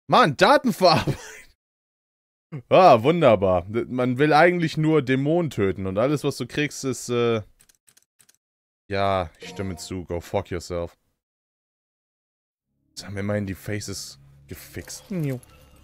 Mann, Datenverarbeitung. Ah, wunderbar. Man will eigentlich nur Dämonen töten und alles, was du kriegst, ist, ja, ich stimme zu. Go fuck yourself. Jetzt haben wir immerhin die Faces gefixt. Jo.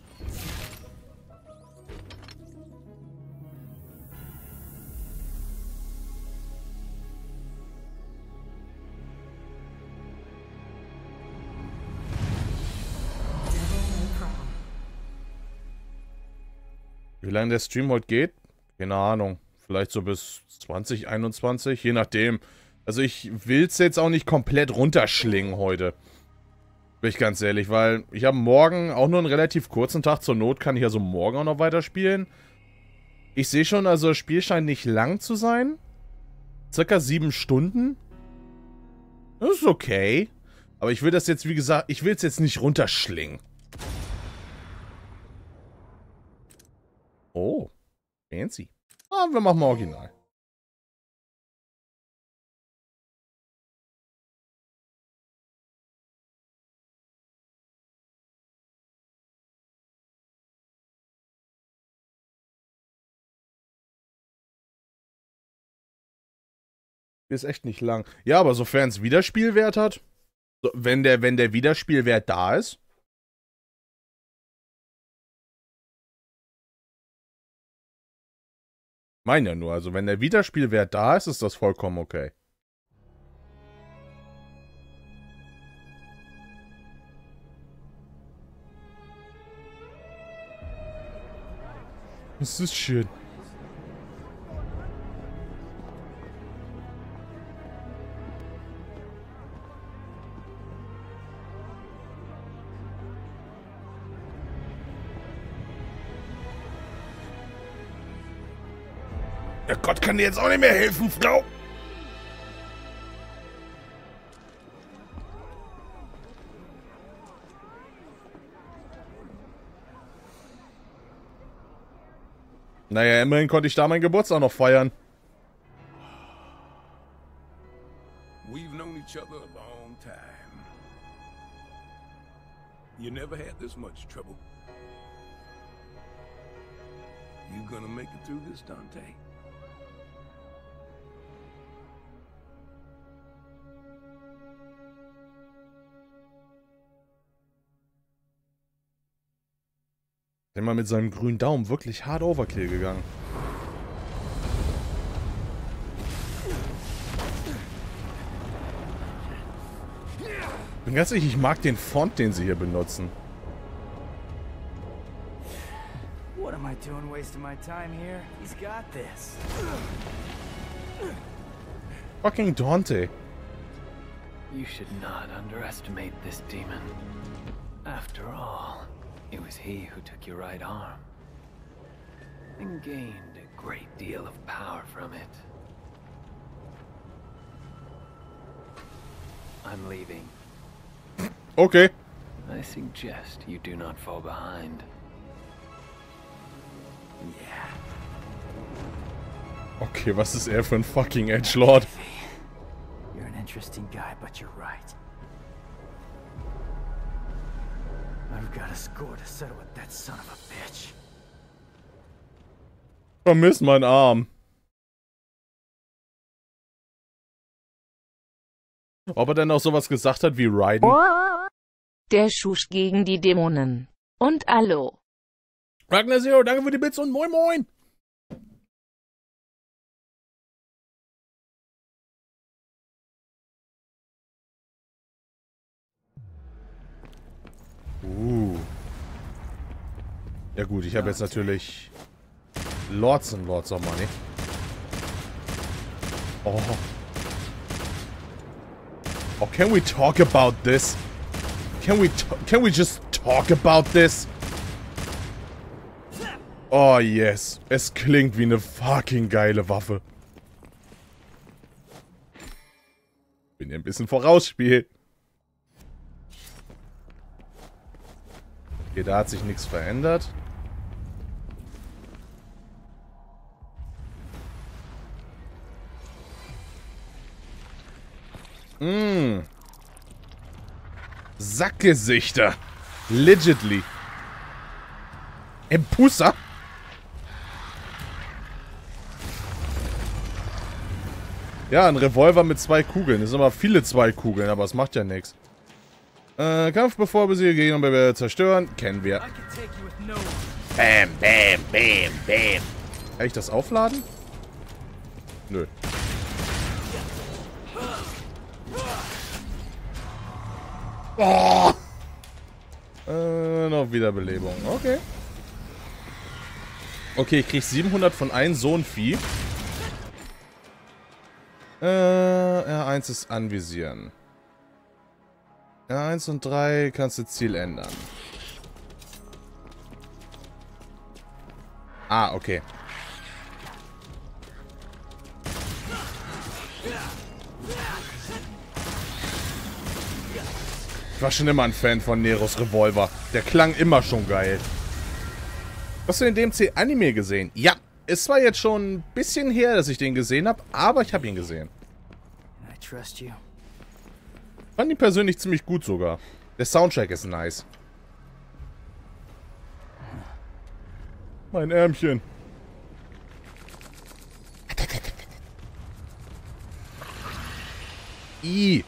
Wie lange der Stream heute geht? Keine Ahnung. Vielleicht so bis 2021, je nachdem. Also ich will es jetzt auch nicht komplett runterschlingen heute. Bin ich ganz ehrlich, weil ich habe morgen auch nur einen relativ kurzen Tag. Zur Not kann ich also morgen auch noch weiterspielen. Ich sehe schon, also das Spiel scheint nicht lang zu sein. Circa 7 Stunden. Das ist okay. Aber ich will das jetzt, wie gesagt, ich will es jetzt nicht runterschlingen. Oh. Fancy. Ah, wir machen mal Original. Ist echt nicht lang. Ja, aber sofern es Wiederspielwert hat, so, wenn der Wiederspielwert da ist. Mein ja nur, also wenn der Wiederspielwert da ist, ist das vollkommen okay. Das ist schön. Der Gott kann dir jetzt auch nicht mehr helfen, Frau. Naja, immerhin konnte ich da meinen Geburtstag noch feiern. We've known each other a long time. You never had this much trouble. You gonna make it through this, Dante? Der mal mit seinem grünen Daumen wirklich hart Overkill gegangen. Bin ganz ehrlich, ich mag den Font, den sie hier benutzen. What am I doing wasting my time here? He's got this. Fucking Dante. You should not underestimate this demon. After all, it was he who took your right arm and gained a great deal of power from it. I'm leaving. Okay. I suggest you do not fall behind. Yeah. Okay, was ist er für ein fucking Edgelord? You're an interesting guy, but you're right. I've got a score to settle with that son of a bitch. Vermiss meinen Arm. Ob er denn auch sowas gesagt hat wie Raiden? Der Schusch gegen die Dämonen. Und Allo. Ragnar Zero, danke für die Bits und moin moin. Ja gut, ich habe jetzt natürlich Lots and Lots of Money. Oh. Oh, can we talk about this? Can we just talk about this? Oh yes, es klingt wie eine fucking geile Waffe. Bin ja ein bisschen vorausspiel. Okay, da hat sich nichts verändert. Sackgesichter. Legitly. Pusser? Ja, ein Revolver mit 2 Kugeln. Das sind aber viele 2 Kugeln, aber es macht ja nichts. Kampf bevor besiegen gegen und wir zerstören. Kennen wir. Bam, bam, bam, bam. Kann ich das aufladen? Nö. Oh. Noch Wiederbelebung. Okay. Okay, ich krieg 700 von einem so ein Vieh. R1 ist anvisieren. R1 und 3 kannst du Ziel ändern. Ah, okay. Ich war schon immer ein Fan von Neros Revolver. Der klang immer schon geil. Hast du den DMC-Anime gesehen? Ja. Es war jetzt schon ein bisschen her, dass ich den gesehen habe, aber ich habe ihn gesehen. Fand ihn persönlich ziemlich gut sogar. Der Soundtrack ist nice. Mein Ärmchen. I.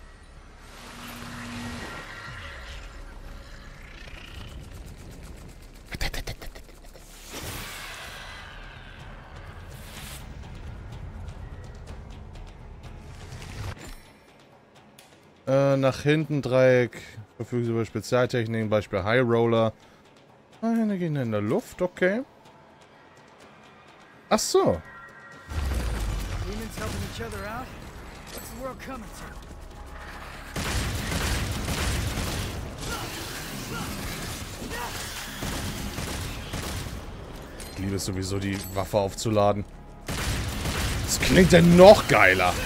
Nach hinten Dreieck. Verfügt über Spezialtechniken, Beispiel High Roller. Eine gehen in der Luft, okay. Ach so. Ich liebe es sowieso, die Waffe aufzuladen. Das klingt ja noch geiler.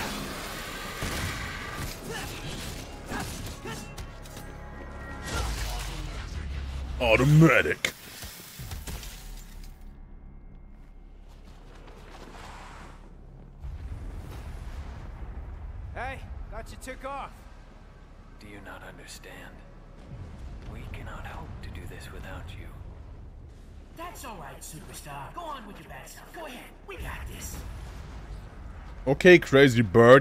Automatic. Hey, thought you took off. Do you not understand? We cannot hope to do this without you. That's all right, superstar. Go on with your bad stuff. Go ahead. We got this. Okay, Crazy Bird.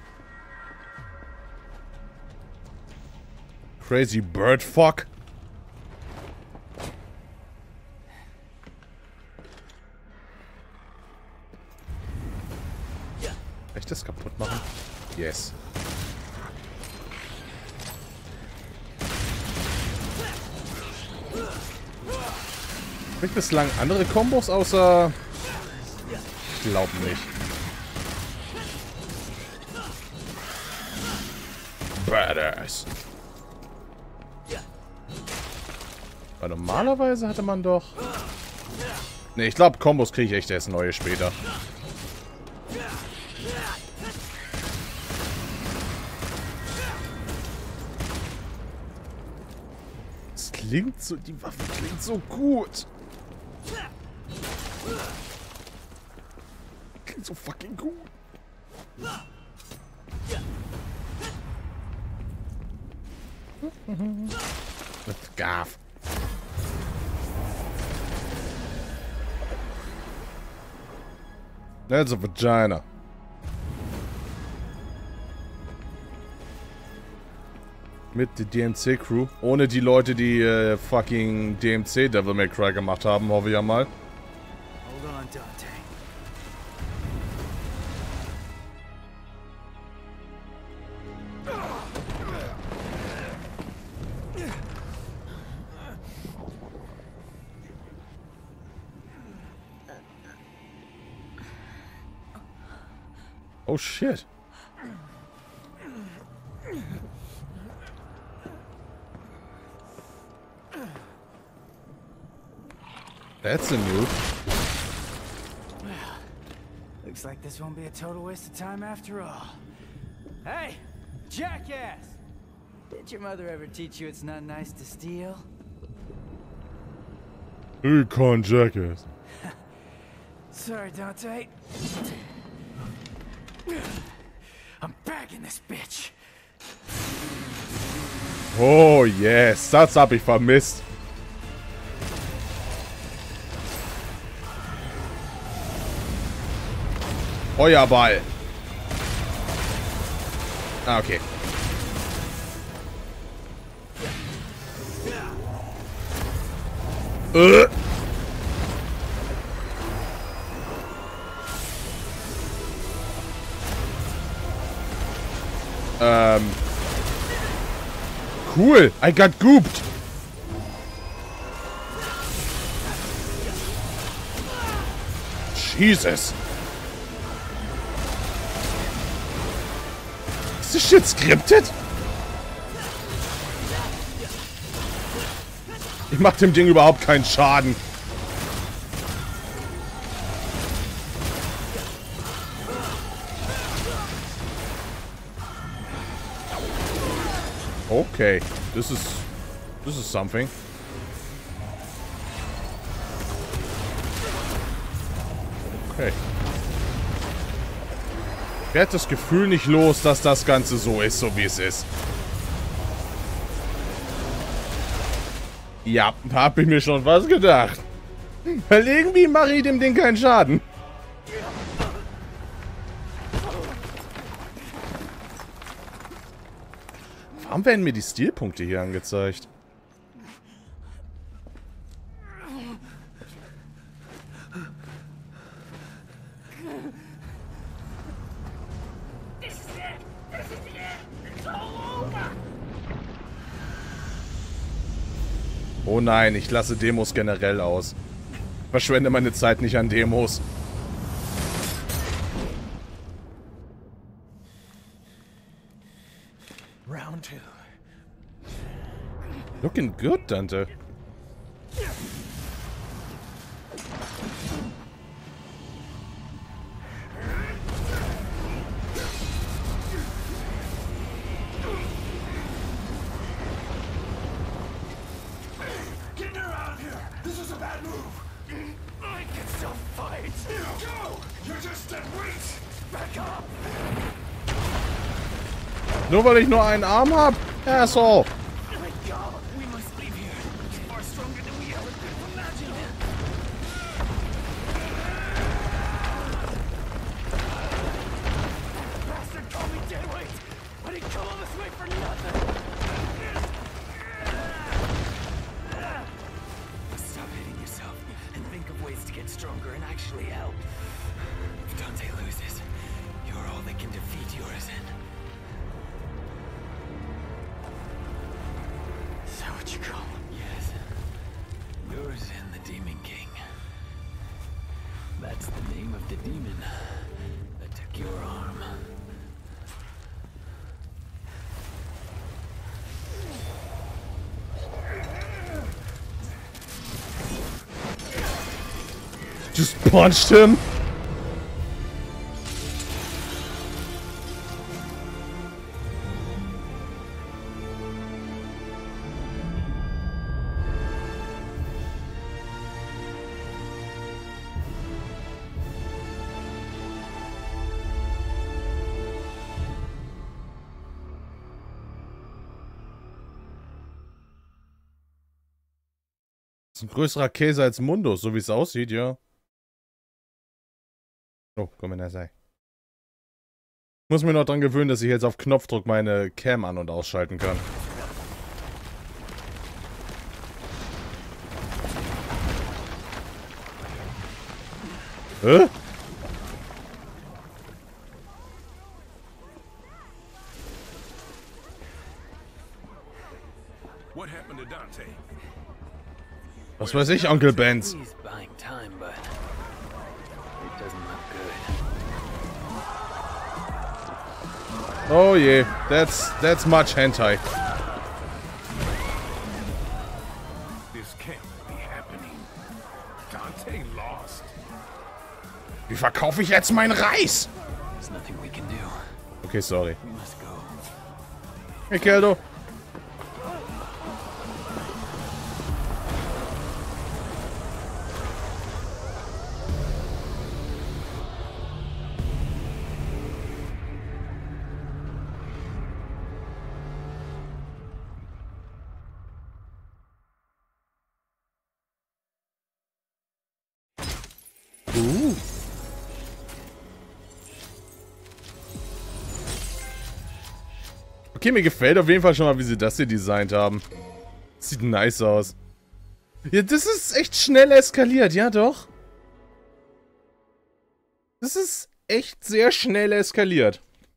Crazy Bird fuck. Kann ich das kaputt machen? Yes. Habe ich bislang andere Kombos außer... Ich glaube nicht. Badass. Weil normalerweise hatte man doch... Ne, ich glaube Kombos kriege ich echt erst neue später. Es klingt so... Die Waffe klingt so gut. Klingt so fucking gut. Mit Gaff. That's a vagina. Mit der DMC-Crew. Ohne die Leute, die fucking DMC Devil May Cry gemacht haben, hoffe ich ja mal. Hold on, Dante. Oh shit. That's a move. Well, looks like this won't be a total waste of time after all. Hey, jackass! Did your mother ever teach you it's not nice to steal? Hey, con jackass. Sorry, Dante. I'm bagging this bitch. Oh yes, das hab ich vermisst. Feuerball. Ah, okay. Cool. I got gooped. Jesus. Ist das shit scripted? Ich mach dem Ding überhaupt keinen Schaden. Okay, this is something. Okay. Ich werde das Gefühl nicht los, dass das Ganze so ist, so wie es ist. Ja, hab ich mir schon was gedacht. Weil irgendwie mache ich dem Ding keinen Schaden. Warum werden mir die Stilpunkte hier angezeigt? Oh nein, ich lasse Demos generell aus. Verschwende meine Zeit nicht an Demos. Round 2. Looking good, Dante. Get her out of here! This is a bad move! I can still fight! Go! You're just dead weight! Back up! Nur weil ich nur einen Arm hab? Asshole. We must leave here. It's far stronger than we ever could have imagined. Bastard called me deadweight, but he come all this way for nothing. Stop hitting yourself and think of ways to get stronger and actually help. If Dante loses, you're all that can defeat Urizen. Is that what you call him? Yes. Urizen, the Demon King. That's the name of the demon that took your arm. Just punched him. Das ist ein größerer Käse als Mundus, so wie es aussieht, ja. Oh, komm in der Sei. Ich muss mir noch dran gewöhnen, dass ich jetzt auf Knopfdruck meine Cam an- und ausschalten kann. Hä? What happened to Dante? Was weiß ich, Onkel Benz. He's buying time, but it doesn't look good. Oh je, that's much hentai. This can't be happening. Dante lost. Wie verkaufe ich jetzt meinen Reis? There's nothing we can do. Okay, sorry. We must go. Hey, Keldo. Okay, mir gefällt auf jeden Fall schon mal, wie sie das hier designt haben. Sieht nice aus. Ja, das ist echt schnell eskaliert, ja doch. Das ist echt sehr schnell eskaliert.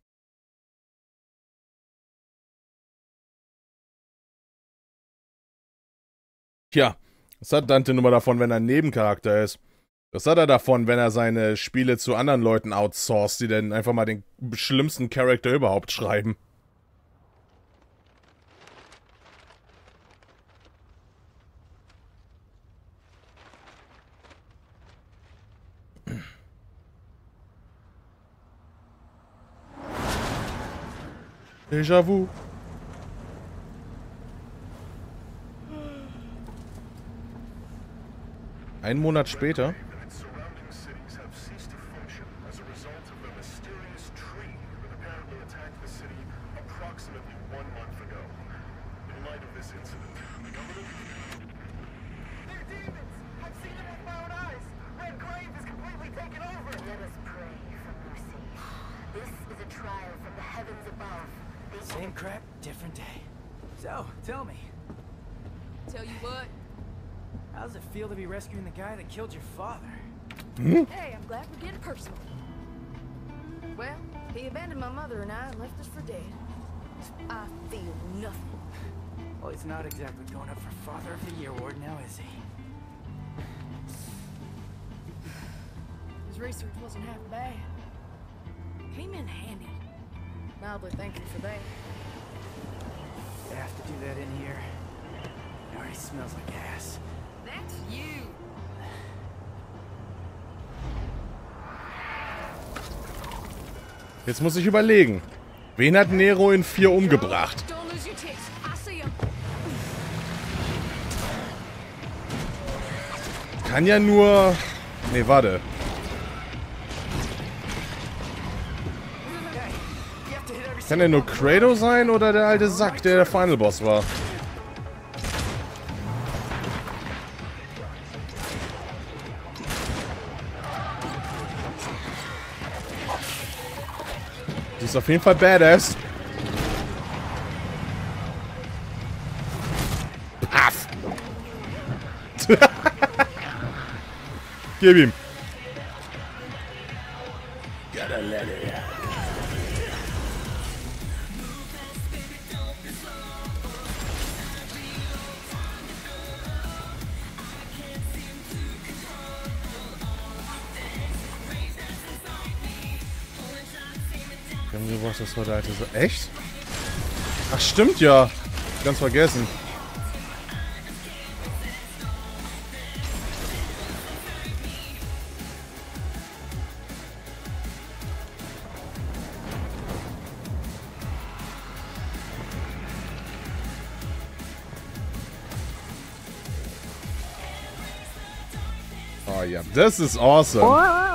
Tja, was hat Dante nun mal davon, wenn er ein Nebencharakter ist? Was hat er davon, wenn er seine Spiele zu anderen Leuten outsourced, die dann einfach mal den schlimmsten Charakter überhaupt schreiben? Déjà-vu. Einen Monat später. Same crap, different day. So, tell me, Tell you what. how does it feel to be rescuing the guy that killed your father? Hey, I'm glad we're getting personal. Well, he abandoned my mother and I and left us for dead. I feel nothing. Well, he's not exactly going up for Father of the Year award now, is he? His research wasn't half bad. Came in handy. Mildly thank you for that. They have to do that in here. It already smells like ass. That's you. Jetzt muss ich überlegen. Wen hat Nero in 4 umgebracht? Don't lose your tits. I see him. Kann ja nur... Nee, warte. Kann ja nur Kratos sein oder der alte Sack, der der Final Boss war? Die ist auf jeden Fall badass. Paff. Gib ihm. Was das war der alte so. Echt? Ach, stimmt ja. Ganz vergessen. Oh ja, das ist awesome.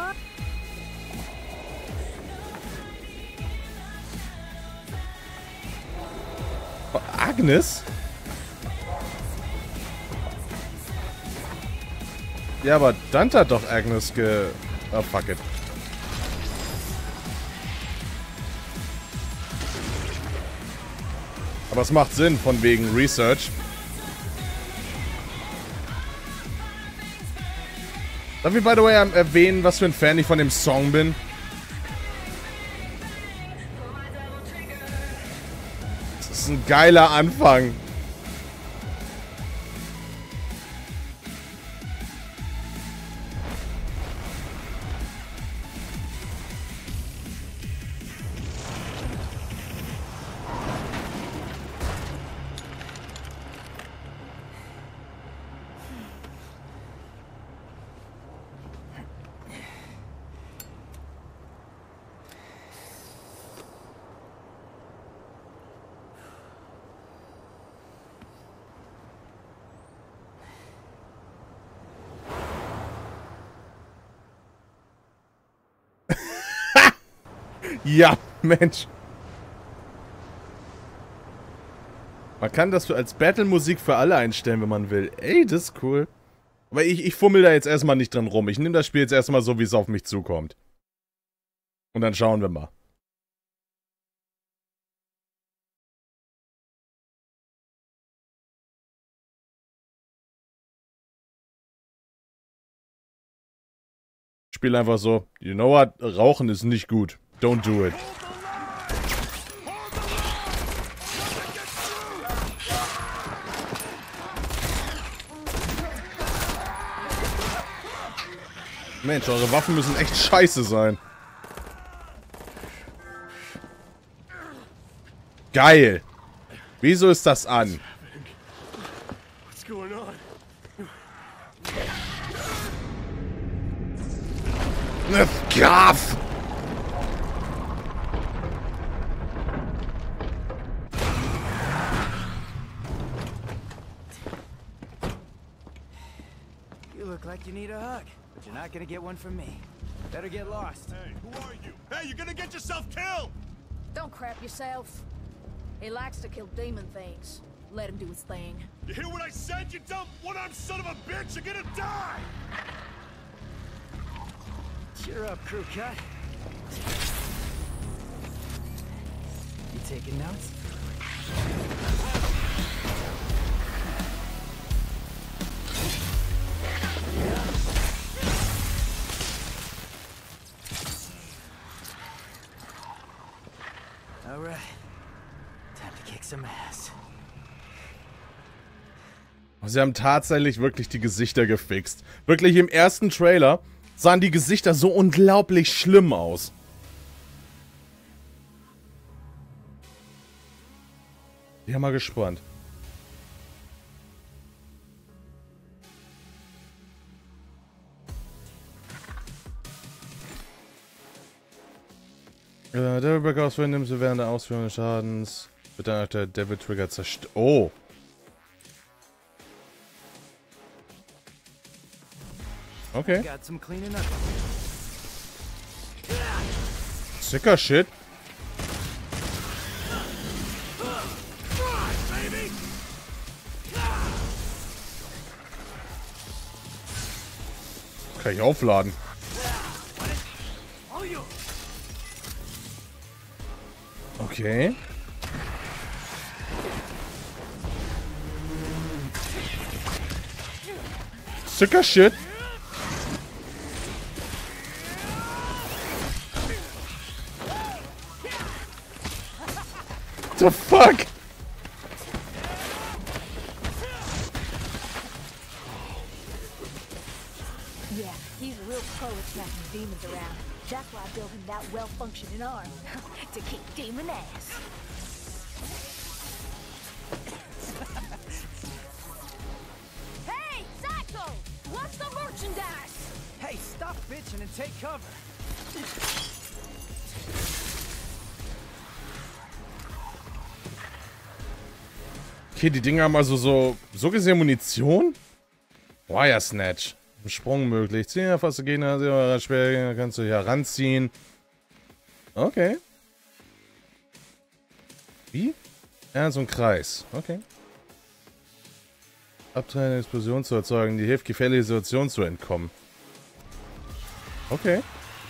Agnes? Ja, aber Dante hat doch Agnes Oh, fuck it. Aber es macht Sinn, von wegen Research. Darf ich, by the way, erwähnen, was für ein Fan ich von dem Song bin? Das ist ein geiler Anfang. Ja, Mensch. Man kann das als Battle-Musik für alle einstellen, wenn man will. Ey, das ist cool. Aber ich fummel da jetzt erstmal nicht dran rum. Ich nehme das Spiel jetzt erstmal so, wie es auf mich zukommt. Und dann schauen wir mal. Spiel einfach so, you know what, Rauchen ist nicht gut. Don't do it. Mensch, eure Waffen müssen echt scheiße sein. Geil. Wieso ist das an? What's going on? Graf! You look like you need a hug, but you're not gonna get one from me. Better get lost. Hey, who are you? Hey, you're gonna get yourself killed! Don't crap yourself. He likes to kill demon things. Let him do his thing. You hear what I said, you dumb one-armed son of a bitch? You're gonna die! Cheer up, crew cut. You taking notes? All right. Time to kick some ass. Sie haben tatsächlich wirklich die Gesichter gefixt. Wirklich im ersten Trailer sahen die Gesichter so unglaublich schlimm aus. Ich bin mal gespannt. Devil Breaker ausführen, nimmst du während der Ausführung des Schadens. Wird dann nach der Devil Trigger zerstört. Oh. Okay. Got some cleaning up. Sicker Shit. Kann ich aufladen. Okay. Sicker Shit. The fuck? Yeah, he's a real pro at smacking demons around. That's why I built him that well-functioning arm. To kick demon ass. Hey, Psycho! What's the merchandise? Hey, stop bitching and take cover. Okay, die Dinger haben also so gesehen Munition? Wire Snatch. Sprung möglich. Ziehen, fast du Gegner, schwer kannst du heranziehen. Okay. Wie? Ja, so ein Kreis. Okay. Abtreibende Explosion zu erzeugen, die hilft, gefährliche Situationen zu entkommen. Okay.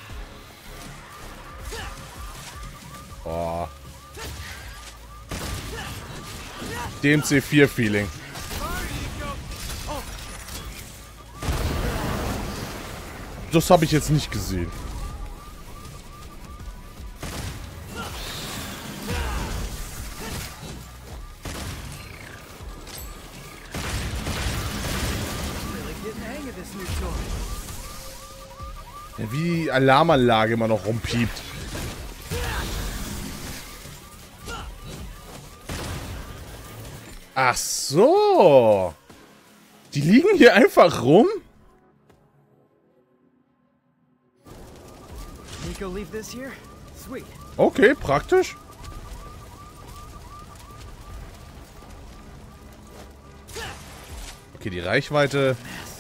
Boah. DMC4-Feeling. Das habe ich jetzt nicht gesehen. Ja, wie die Alarmanlage immer noch rumpiept. Ach so. Die liegen hier einfach rum? Nico, leave this here? Sweet. Okay, praktisch. Okay, die Reichweite.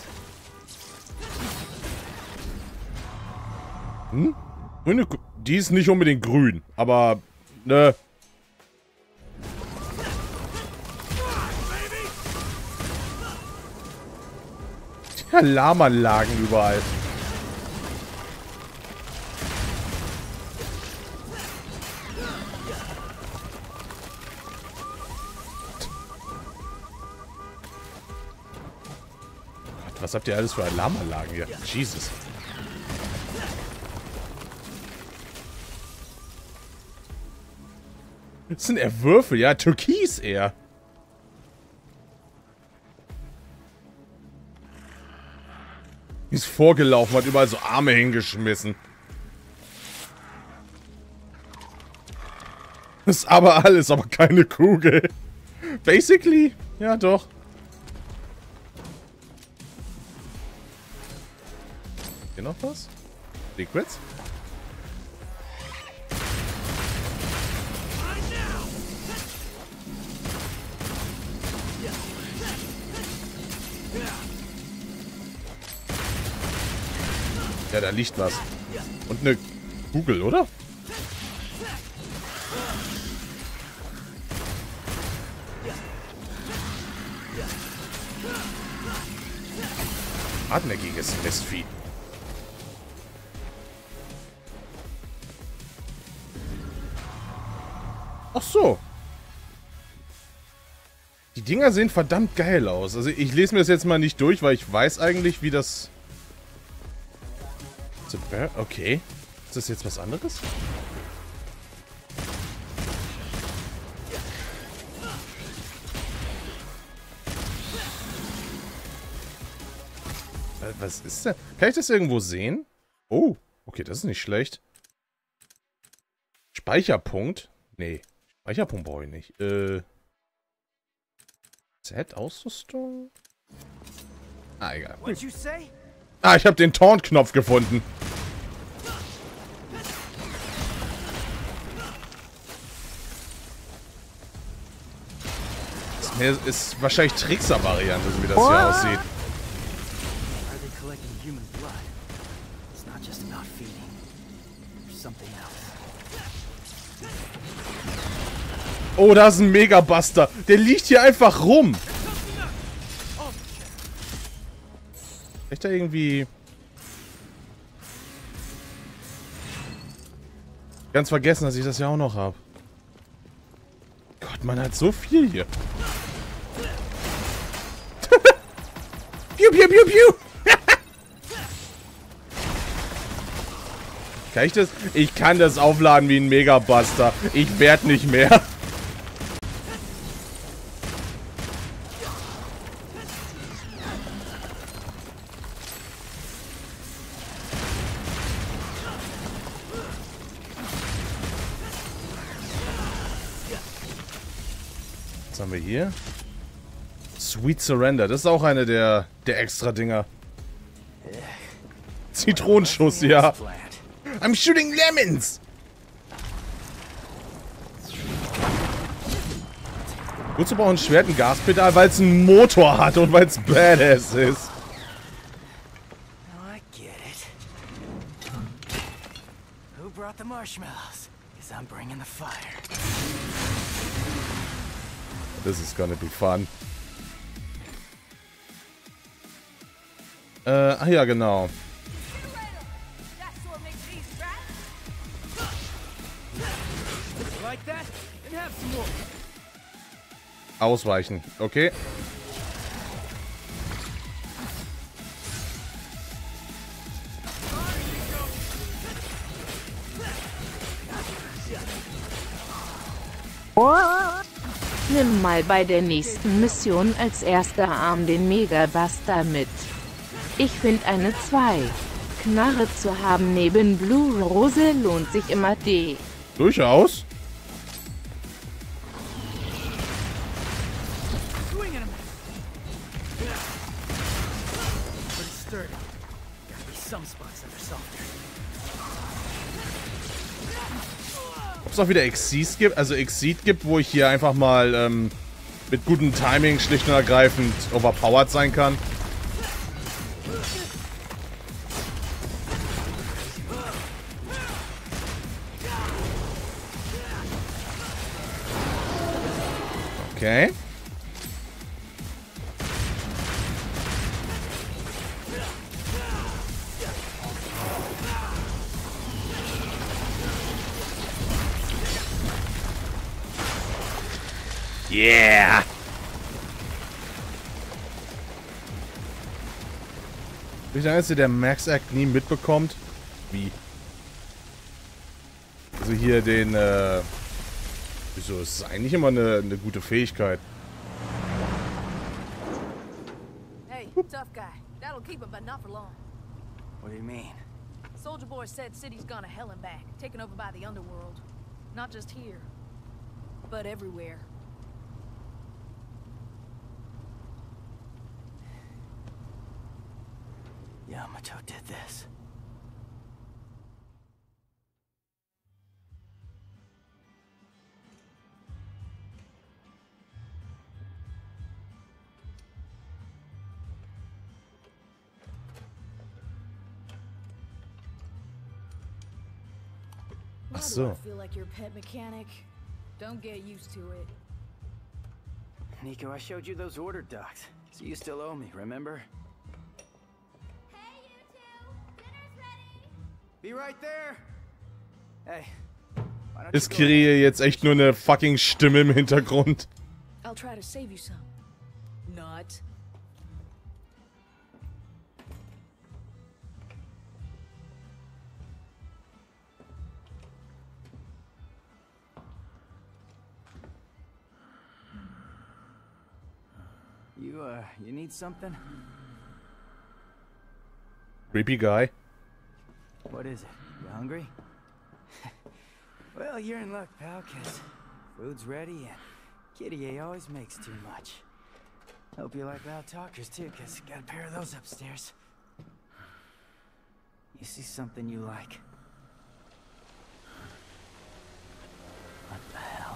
Hm? Grüne, die ist nicht unbedingt grün, aber ne. Die Alarmanlagen überall. Was habt ihr alles für Alarmanlagen hier? Jesus. Das sind eher Würfel, ja, Türkis eher. Die ist vorgelaufen, hat überall so Arme hingeschmissen. Das ist aber alles, aber keine Kugel. Basically, ja doch. Hier noch was? Secrets? Ja, da liegt was. Und eine Kugel, oder? Hartnäckiges Mistvieh. Ach so. Die Dinger sehen verdammt geil aus. Also ich lese mir das jetzt mal nicht durch, weil ich weiß eigentlich, wie das... Okay. Ist das jetzt was anderes? Was ist denn? Kann ich das irgendwo sehen? Oh, okay, das ist nicht schlecht. Speicherpunkt? Nee, Speicherpunkt brauche ich nicht. Z, Ausrüstung? Ah, egal. Ah, ich habe den Taunt-Knopf gefunden. Das ist wahrscheinlich Trickser-Variante, so wie das hier aussieht. Oh, da ist ein Megabuster. Der liegt hier einfach rum. Echt da irgendwie... Ganz vergessen, dass ich das ja auch noch habe. Gott, man hat so viel hier. Piu, piu, piu, piu. Kann ich das? Ich kann das aufladen wie ein Megabuster. Ich werd nicht mehr. Was haben wir hier? Sweet Surrender. Das ist auch eine der extra Dinger. Zitronenschuss, ja. I'm shooting lemons! Wozu braucht ein Schwert ein Gaspedal? Weil es einen Motor hat und weil es badass ist. Oh, I get it. Who brought the marshmallows? Because I'm bringing the fire. This is gonna be fun. Ach ja, genau. Ausweichen, okay. Nimm mal bei der nächsten Mission als erster Arm den Megabuster mit. Ich finde eine 2. Knarre zu haben neben Blue Rose lohnt sich immer D. Durchaus. Ob es auch wieder Exceed gibt, wo ich hier einfach mal mit gutem Timing schlicht und ergreifend overpowered sein kann. Okay. Yeah! Bin ich der Einzige, der Max Act nie mitbekommt? Wie? Also hier den, Wieso? Es ist eigentlich immer eine gute Fähigkeit. Hey, tough guy. That'll keep him, but not for long. What do you mean? Soldier Boy said city's gone to hell and back, taken over by the underworld. Not just here, but everywhere. Yamato did this. Why Ach do so. I feel like your pet mechanic? Don't get used to it. Nico, I showed you those order docs, so you still owe me, remember? Hey, you two! Dinner's ready! Be right there! Hey, why don't Ist you go Kyrie jetzt echt nur eine fucking Stimme im Hintergrund? I'll try to save you some. Not. You need something? Creepy guy. What is it? You hungry? Well, you're in luck, pal, 'cause food's ready and Kitty A always makes too much. Hope you like loud talkers too, 'cause got a pair of those upstairs. You see something you like? What the hell?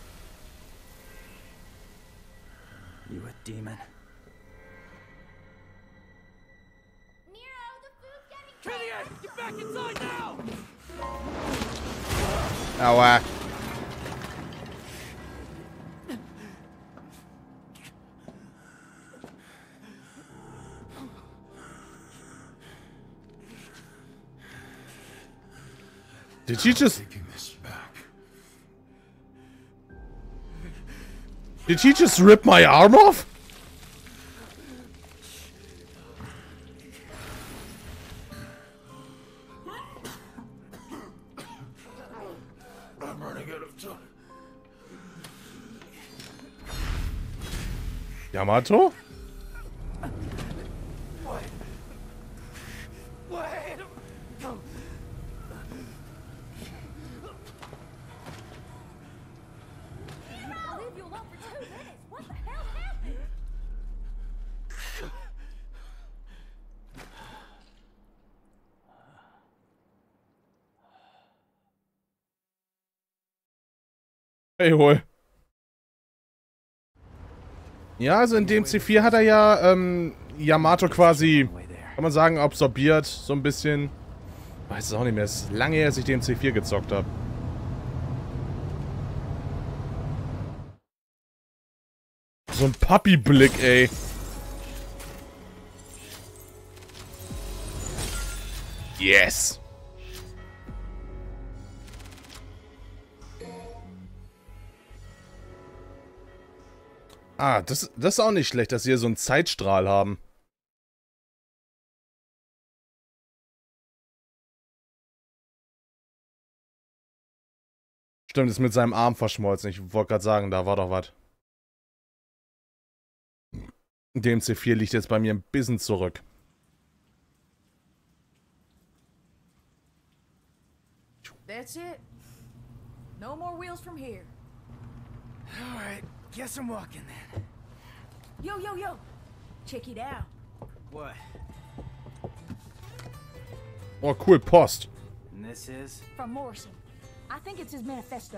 You a demon? Nero, the food's getting Get back inside now! Aua. Did she just... Taking this back. Did she just rip my arm off? I'm running out of time. Yamato? Wait! I'll leave you alone for 2 minutes. What the hell happened? Hey, hol. Ja, also in DMC4 hat er ja Yamato quasi, kann man sagen, absorbiert, so ein bisschen. Weiß es auch nicht mehr, es ist lange her, dass ich DMC4 gezockt habe. So ein Puppy-Blick, ey. Yes! Ah, das ist auch nicht schlecht, dass sie hier so einen Zeitstrahl haben. Stimmt, ist mit seinem Arm verschmolzen. Ich wollte gerade sagen, da war doch was. DMC4 liegt jetzt bei mir ein bisschen zurück. That's it. No more wheels from here. Alright, guess I'm walking then. Yo, yo, yo! Check it out. What? Oh, cool, Post. And this is? From Morrison. I think it's his manifesto.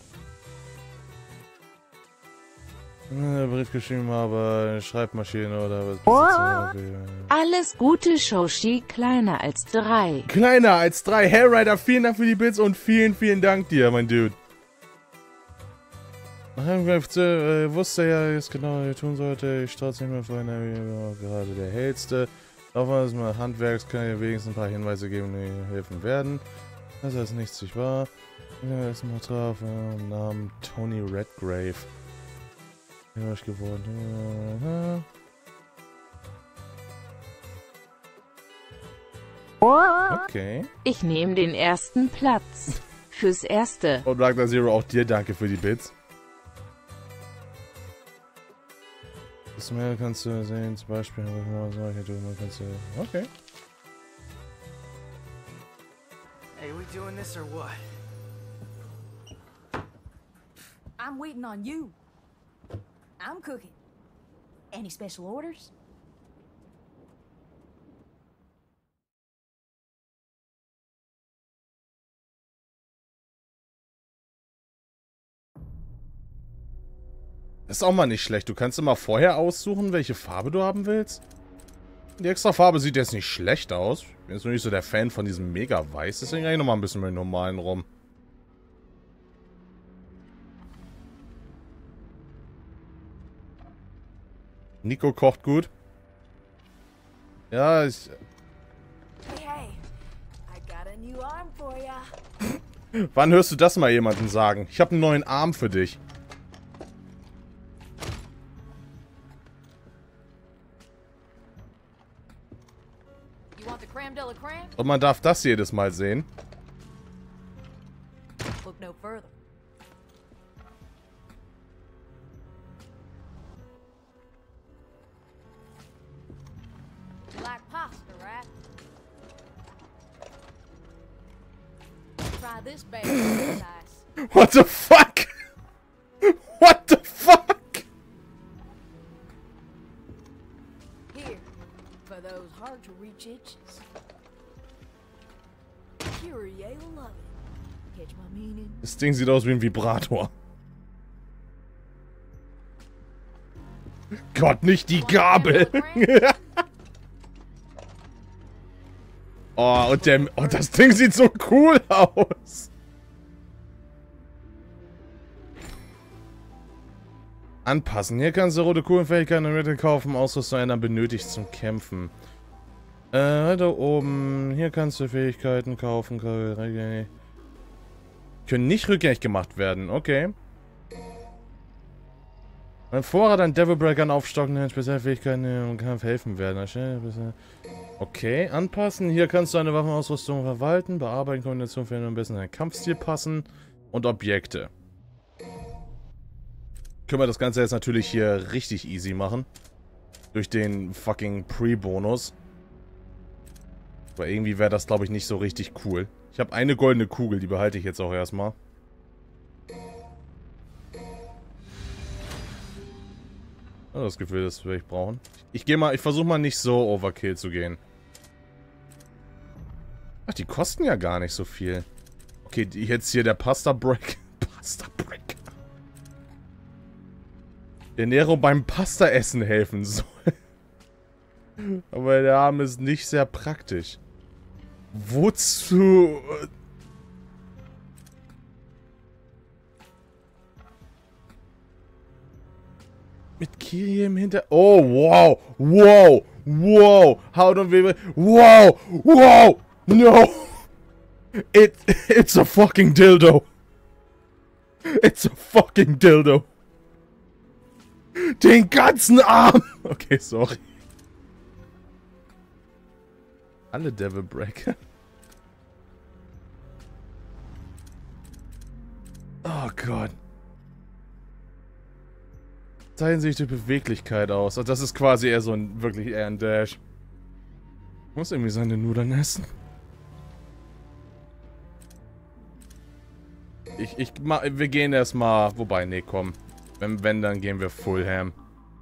Brief geschrieben habe, Schreibmaschine oder was? Alles Gute, Shoshi, kleiner als 3. Kleiner als 3. Hellrider, vielen Dank für die Bits und vielen, vielen Dank dir, mein Dude. Wusste ja jetzt genau, was ich tun sollte. Ich strauß nicht mehr vorhin, gerade der hellste. Auf was mal Handwerks kann ich wenigstens ein paar Hinweise geben, die helfen werden. Das heißt nichts, nicht wahr? Ja, ist mal drauf. Namen Tony Redgrave. Ja, ich geworden. Okay. Ich nehme den ersten Platz. fürs Erste. Und Ragnar Zero, auch dir danke für die Bits. Das mehr kannst du sehen, zum Beispiel, kannst du... Okay. Hey, we doing this or what? I'm waiting on you. I'm cooking. Any special orders? Das ist auch mal nicht schlecht. Du kannst immer vorher aussuchen, welche Farbe du haben willst. Die extra Farbe sieht jetzt nicht schlecht aus. Ich bin jetzt noch nicht so der Fan von diesem mega weiß. Deswegen gehe ich nochmal ein bisschen mit dem normalen rum. Nico kocht gut. Ja, ich... Hey, I got a new arm for ya. Wann hörst du das mal jemandem sagen? Ich habe einen neuen Arm für dich. Und man darf das jedes Mal sehen. Look no further. You like pasta, right? Try this bag of ice. What the fuck? What the fuck? Here, for those hard to reach itches. Kyrie will love it. Catch my meaning? Das Ding sieht aus wie ein Vibrator. Gott, nicht die Gabel. Oh, und das Ding sieht so cool aus. Anpassen. Hier kannst du rote Kugelfähigkeiten und Mittel kaufen, Ausrüstung ändern, benötigt zum Kämpfen. Da oben. Hier kannst du Fähigkeiten kaufen. Können nicht rückgängig gemacht werden. Okay. Ein Vorrat an Devilbreakern aufstocken, Spezialfähigkeiten im Kampf helfen werden. Okay, anpassen. Hier kannst du eine Waffenausrüstung verwalten, bearbeiten, Kombination für ein bisschen deinen Kampfstil passen und Objekte. Können wir das Ganze jetzt natürlich hier richtig easy machen. Durch den fucking Pre-Bonus. Aber irgendwie wäre das, glaube ich, nicht so richtig cool. Ich habe eine goldene Kugel, die behalte ich jetzt auch erstmal. Das Gefühl, das werde ich brauchen. Ich versuche mal nicht so Overkill zu gehen. Ach, die kosten ja gar nicht so viel. Okay, jetzt hier der Pasta Break. Pasta Break. Der Nero beim Pasta-Essen helfen soll. Aber der Arm ist nicht sehr praktisch. Wozu? Mit Kyrie im Hinter... Oh, wow. Wow. Wow. Haut und Webe. Wow. Wow. No. It's a fucking dildo. It's a fucking dildo. Den ganzen Arm. Okay, sorry. Alle Devil Breaker. Oh Gott. Zeigen sich die Beweglichkeit aus. Und das ist quasi eher so ein, wirklich eher ein Dash. Muss irgendwie seine Nudeln essen. Wir gehen erstmal, wobei, nee, komm. Wenn, dann gehen wir Full Ham.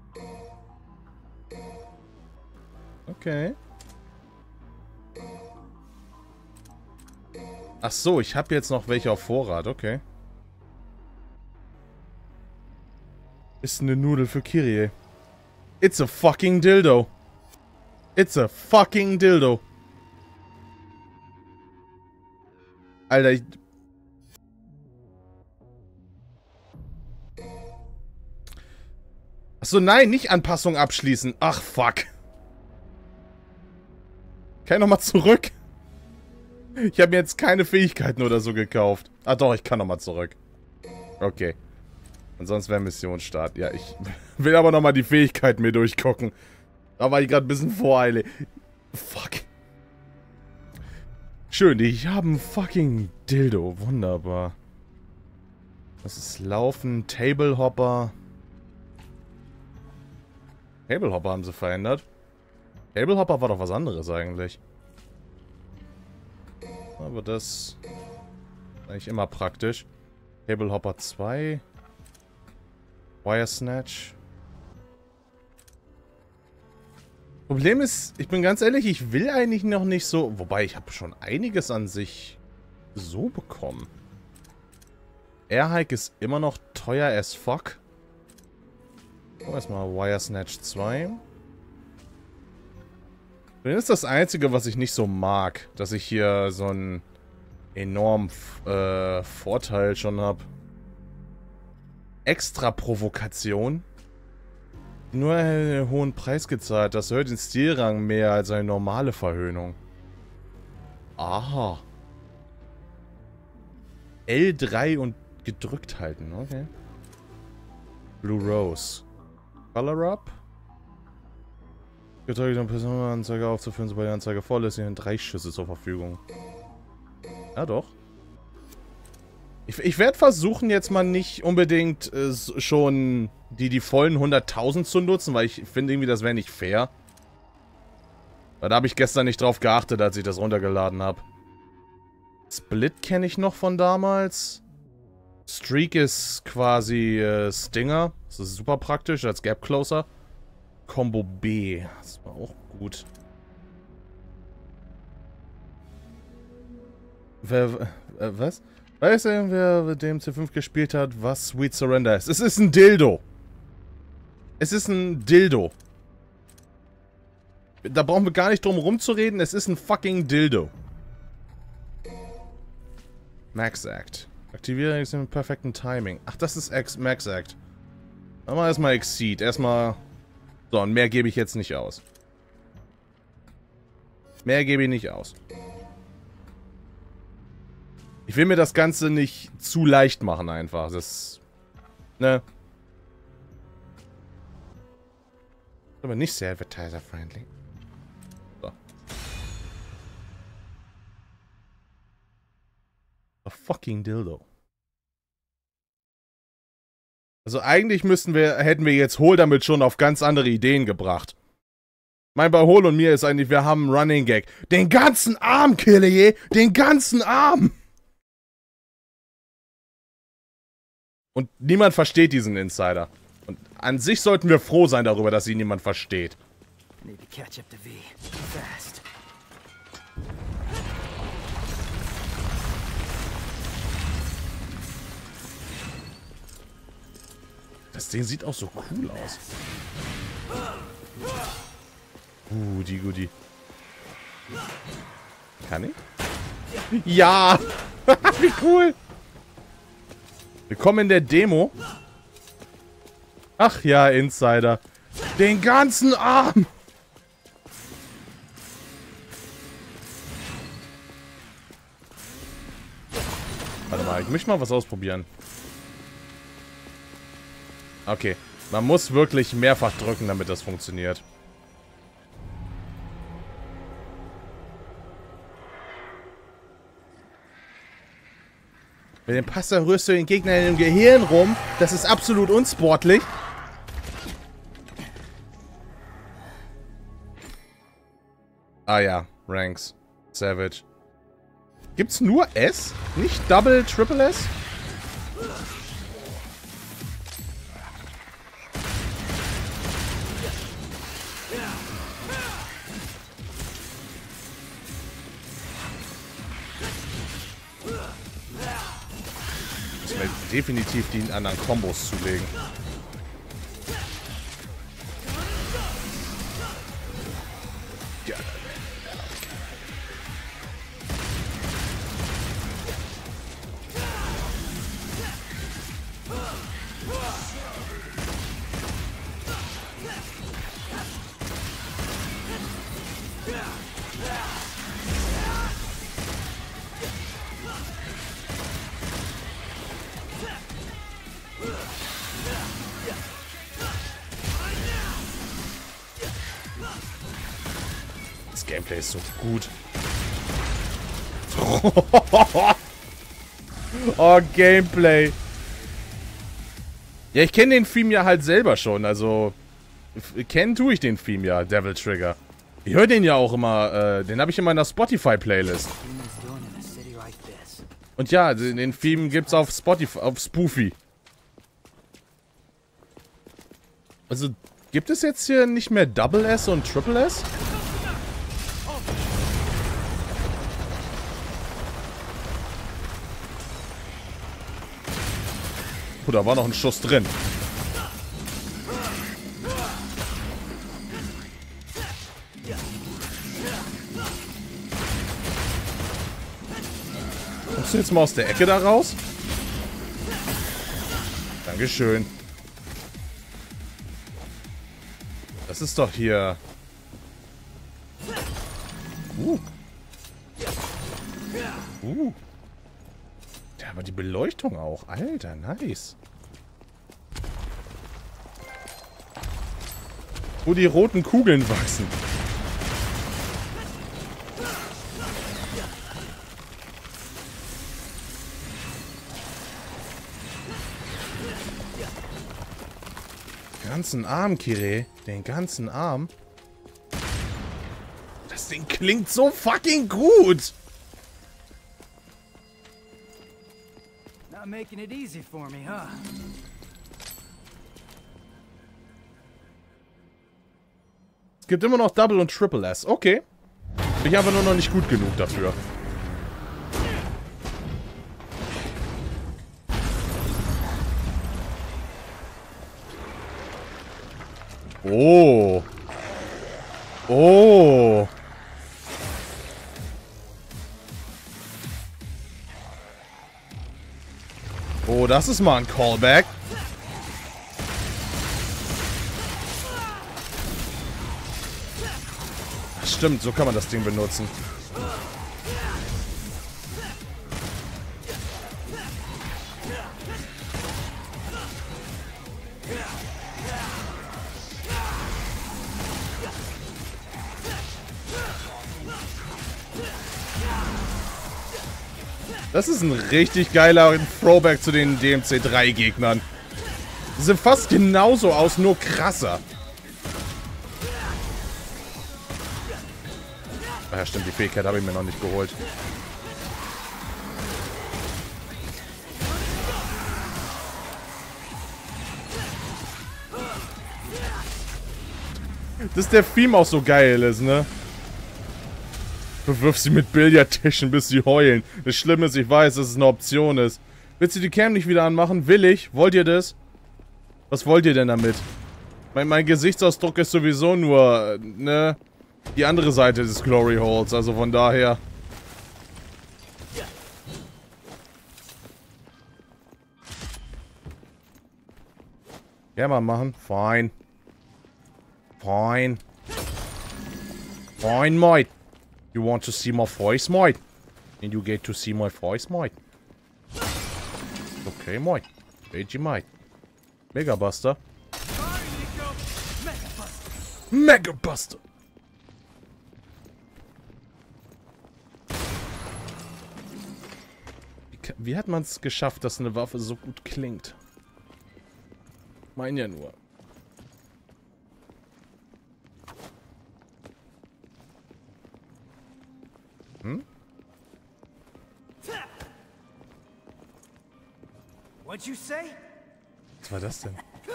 Okay. Ach so, ich habe jetzt noch welche auf Vorrat, okay. Ist eine Nudel für Kyrie. It's a fucking dildo. It's a fucking dildo. Alter, ich... Achso, nein, nicht Anpassung abschließen. Ach, fuck. Kann ich nochmal zurück? Ich habe mir jetzt keine Fähigkeiten oder so gekauft. Ah doch, ich kann nochmal zurück. Okay. Ansonsten wäre Missionsstart. Ja, ich will aber nochmal die Fähigkeiten mir durchgucken. Da war ich gerade ein bisschen voreile. Fuck. Schön, ich habe einen fucking Dildo. Wunderbar. Das ist Laufen, Tablehopper. Tablehopper haben sie verändert. Tablehopper war doch was anderes eigentlich. Aber das ist eigentlich immer praktisch. Tablehopper 2. Wire Snatch. Problem ist, ich bin ganz ehrlich, ich will eigentlich noch nicht so... Wobei, ich habe schon einiges an sich so bekommen. Airhike ist immer noch teuer as fuck. Oh, erstmal Wire Snatch 2. Das ist das Einzige, was ich nicht so mag. Dass ich hier so einen enormen Vorteil schon habe. Extra Provokation. Nur einen hohen Preis gezahlt. Das erhöht den Stilrang mehr als eine normale Verhöhnung. Aha. L3 und gedrückt halten, okay. Blue Rose. Color Up. Getäuschte Personenanzeige aufzuführen, sobald die Anzeige voll ist, sind 3 Schüsse zur Verfügung. Ja, doch. Ich werde versuchen, jetzt mal nicht unbedingt schon die vollen 100.000 zu nutzen, weil ich finde irgendwie, das wäre nicht fair. Weil da habe ich gestern nicht drauf geachtet, als ich das runtergeladen habe. Split kenne ich noch von damals. Streak ist quasi Stinger. Das ist super praktisch als Gap Closer. Combo B. Das war auch gut. Was? Weiß irgendwer, wer dem C5 gespielt hat, was Sweet Surrender ist? Es ist ein Dildo. Es ist ein Dildo. Da brauchen wir gar nicht drum rumzureden. Es ist ein fucking Dildo. Max Act. Aktiviere es im perfekten Timing. Ach, das ist Max Act. Dann mal erstmal Exceed. Erstmal... So, und mehr gebe ich jetzt nicht aus. Mehr gebe ich nicht aus. Ich will mir das Ganze nicht zu leicht machen einfach. Das... Ne? Aber nicht sehr advertiser-friendly. So. A fucking Dildo. Also eigentlich hätten wir jetzt Hol damit schon auf ganz andere Ideen gebracht. Mein bei Hol und mir ist eigentlich, wir haben einen Running Gag. Den ganzen Arm, Killier! Den ganzen Arm! Und niemand versteht diesen Insider. Und an sich sollten wir froh sein darüber, dass ihn niemand versteht. Need to catch up to V. Fast. Das Ding sieht auch so cool aus. Goodie. Kann ich? Ja! Wie cool! Willkommen in der Demo. Ach ja, Insider. Den ganzen Arm! Warte mal, ich möchte mal was ausprobieren. Okay, man muss wirklich mehrfach drücken, damit das funktioniert. Mit dem Pasta rührst du den Gegner in dem Gehirn rum. Das ist absolut unsportlich. Ah ja, Ranks. Savage. Gibt's nur S? Nicht Double, Triple S? Müssen wir definitiv die anderen Kombos zulegen. Ja. Das Gameplay ist so gut. Oh, Gameplay. Ja, ich kenne den Theme ja halt selber schon, also... Kennen tue ich den Theme ja, Devil Trigger. Ich höre den ja auch immer, den habe ich in meiner Spotify-Playlist. Und ja, den Theme gibt's auf Spotify, auf Spoofy. Also, gibt es jetzt hier nicht mehr Double S und Triple S? Oh, da war noch ein Schuss drin. Kommst du jetzt mal aus der Ecke da raus? Dankeschön. Das ist doch hier... Ja, aber die Beleuchtung auch. Alter, nice. Wo die roten Kugeln wachsen. Den ganzen Arm, Kire. Den ganzen Arm. Das Ding klingt so fucking gut. Not making it easy for me, huh? Es gibt immer noch Double und Triple S. Okay. Bin ich aber nur noch nicht gut genug dafür. Oh. Oh. Oh, das ist mal ein Callback. Stimmt, so kann man das Ding benutzen. Das ist ein richtig geiler Throwback zu den DMC 3 Gegnern. Die sehen fast genauso aus, nur krasser. Ach ja, stimmt, die Fähigkeit habe ich mir noch nicht geholt. Dass der Theme auch so geil ist, ne? Bewirf sie mit Billardtischen, bis sie heulen. Das Schlimme ist, ich weiß, dass es eine Option ist. Willst du die Cam nicht wieder anmachen? Will ich? Wollt ihr das? Was wollt ihr denn damit? Mein Gesichtsausdruck ist sowieso nur, ne? Die andere Seite des Glory Holes, also von daher. Ja, mal machen. Fine. Fine. Fine, mate. You want to see my voice, mate? And you get to see my voice, mate. Okay, mate. Veggie, mate. Megabuster. Megabuster. Wie hat man es geschafft, dass eine Waffe so gut klingt? Mein ja nur. Hm? What'd you say? Was war das denn?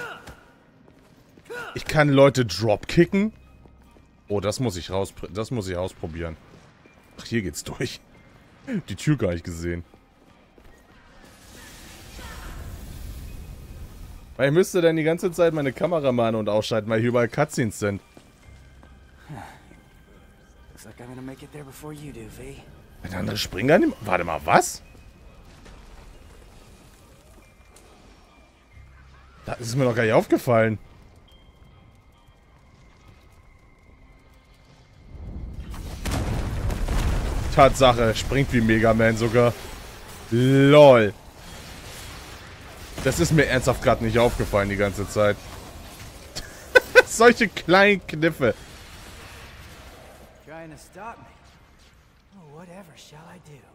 Ich kann Leute dropkicken? Oh, das muss ich ausprobieren. Ach, hier geht's durch. Die Tür gar nicht gesehen. Weil ich müsste dann die ganze Zeit meine Kamera machen und ausschalten, weil hier überall Cutscenes sind. Looks like I'm gonna make it there before you do, V. Ein anderer Springer? Warte mal, was? Das ist mir noch gar nicht aufgefallen. Tatsache, springt wie Mega Man sogar. LOL. Das ist mir ernsthaft gerade nicht aufgefallen die ganze Zeit. Solche kleinen Kniffe. Trying to stop me. Oh, whatever shall I do?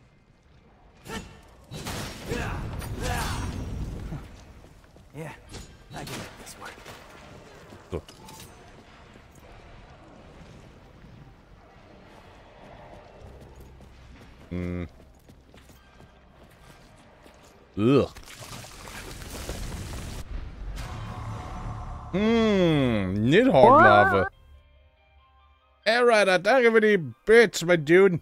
Yeah, I can make this work. So. Ugh. Nidhogg-Larve. Airrider, danke für die Bitch, mein Dude.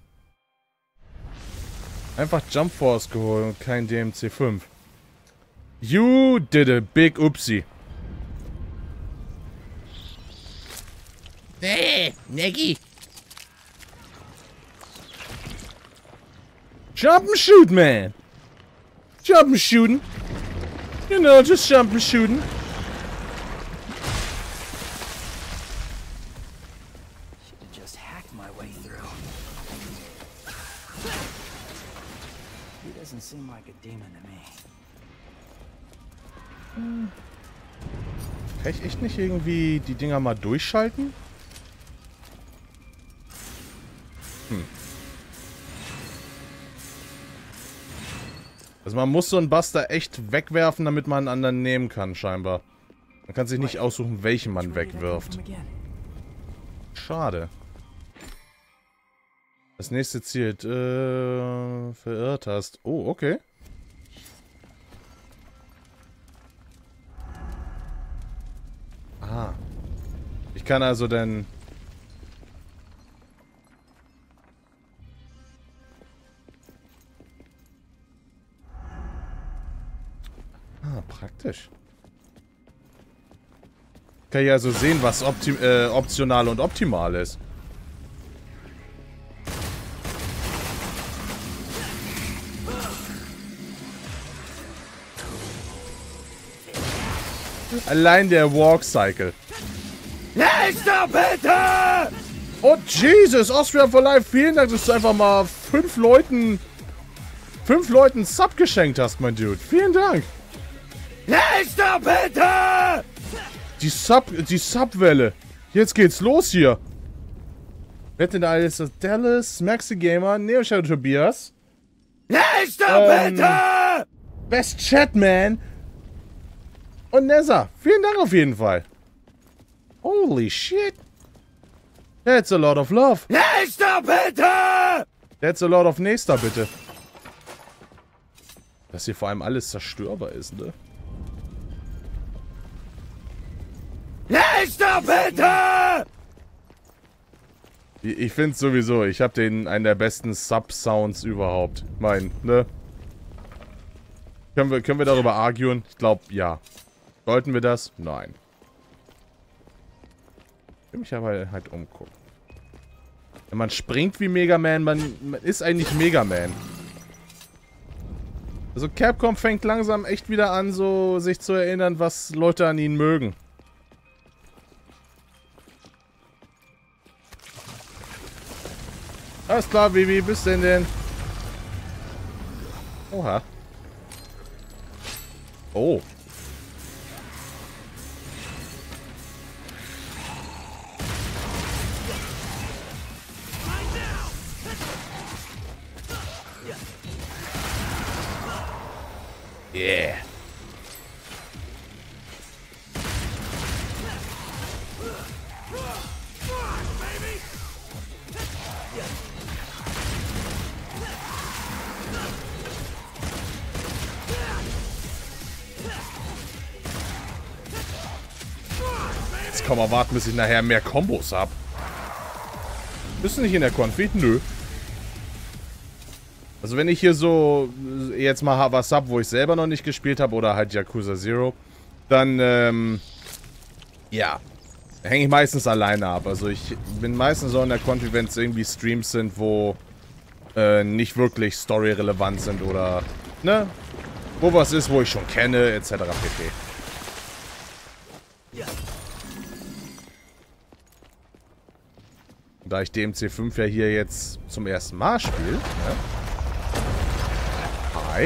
Einfach Jump Force geholt und kein DMC 5. You did a big oopsie. Hey, Neggy. Jump and shoot, man. Jump and shooting. You know, just jump and shooting. Should have just hacked my way through. He doesn't seem like a demon to me. Kann ich echt nicht irgendwie die Dinger mal durchschalten? Also man muss so einen Buster echt wegwerfen, damit man einen anderen nehmen kann, scheinbar. Man kann sich nicht aussuchen, welchen man wegwirft. Schade. Das nächste zielt, verirrt hast. Oh, okay. Ah. Ich kann also dann... Ah, praktisch. Kann ich also sehen, was optional und optimal ist. Allein der Walk-Cycle. Nächster, bitte! Oh, Jesus! Austria for Life, vielen Dank, dass du einfach mal 5 Leuten Sub geschenkt hast, mein Dude. Vielen Dank. Nächster, bitte! Die Subwelle. Jetzt geht's los hier. Wer hat denn da alles? Dallas, Maxi Gamer, Neo Shadow Tobias. Nächster, bitte! Best Chatman. Und Nessa. Vielen Dank auf jeden Fall. Holy shit. That's a lot of love. Nächster, bitte! That's a lot of Nächster, bitte. Dass hier vor allem alles zerstörbar ist, ne? Nächster, bitte! Ich finde sowieso, ich habe einen der besten Sub-Sounds überhaupt. Ne? Können wir darüber arguen? Ich glaube, ja. Sollten wir das? Nein. Ich will mich aber halt umgucken. Wenn man springt wie Mega Man, man ist eigentlich Mega Man. Also Capcom fängt langsam echt wieder an, so sich zu erinnern, was Leute an ihnen mögen. Alles klar, Bibi, bis denn? Oha. Oh. Yeah. Jetzt kann man warten, bis ich nachher mehr Kombos habe. Bist du nicht in der Konfi? Nö. Also wenn ich hier so jetzt mal was hab, wo ich selber noch nicht gespielt habe oder halt Yakuza Zero, dann, ja, hänge ich meistens alleine ab. Also ich bin meistens so in der Konfi, wenn es irgendwie Streams sind, wo nicht wirklich storyrelevant sind oder, ne, wo was ist, wo ich schon kenne, etc. pp. Da ich DMC5 ja hier jetzt zum ersten Mal spiele, ne? Hi.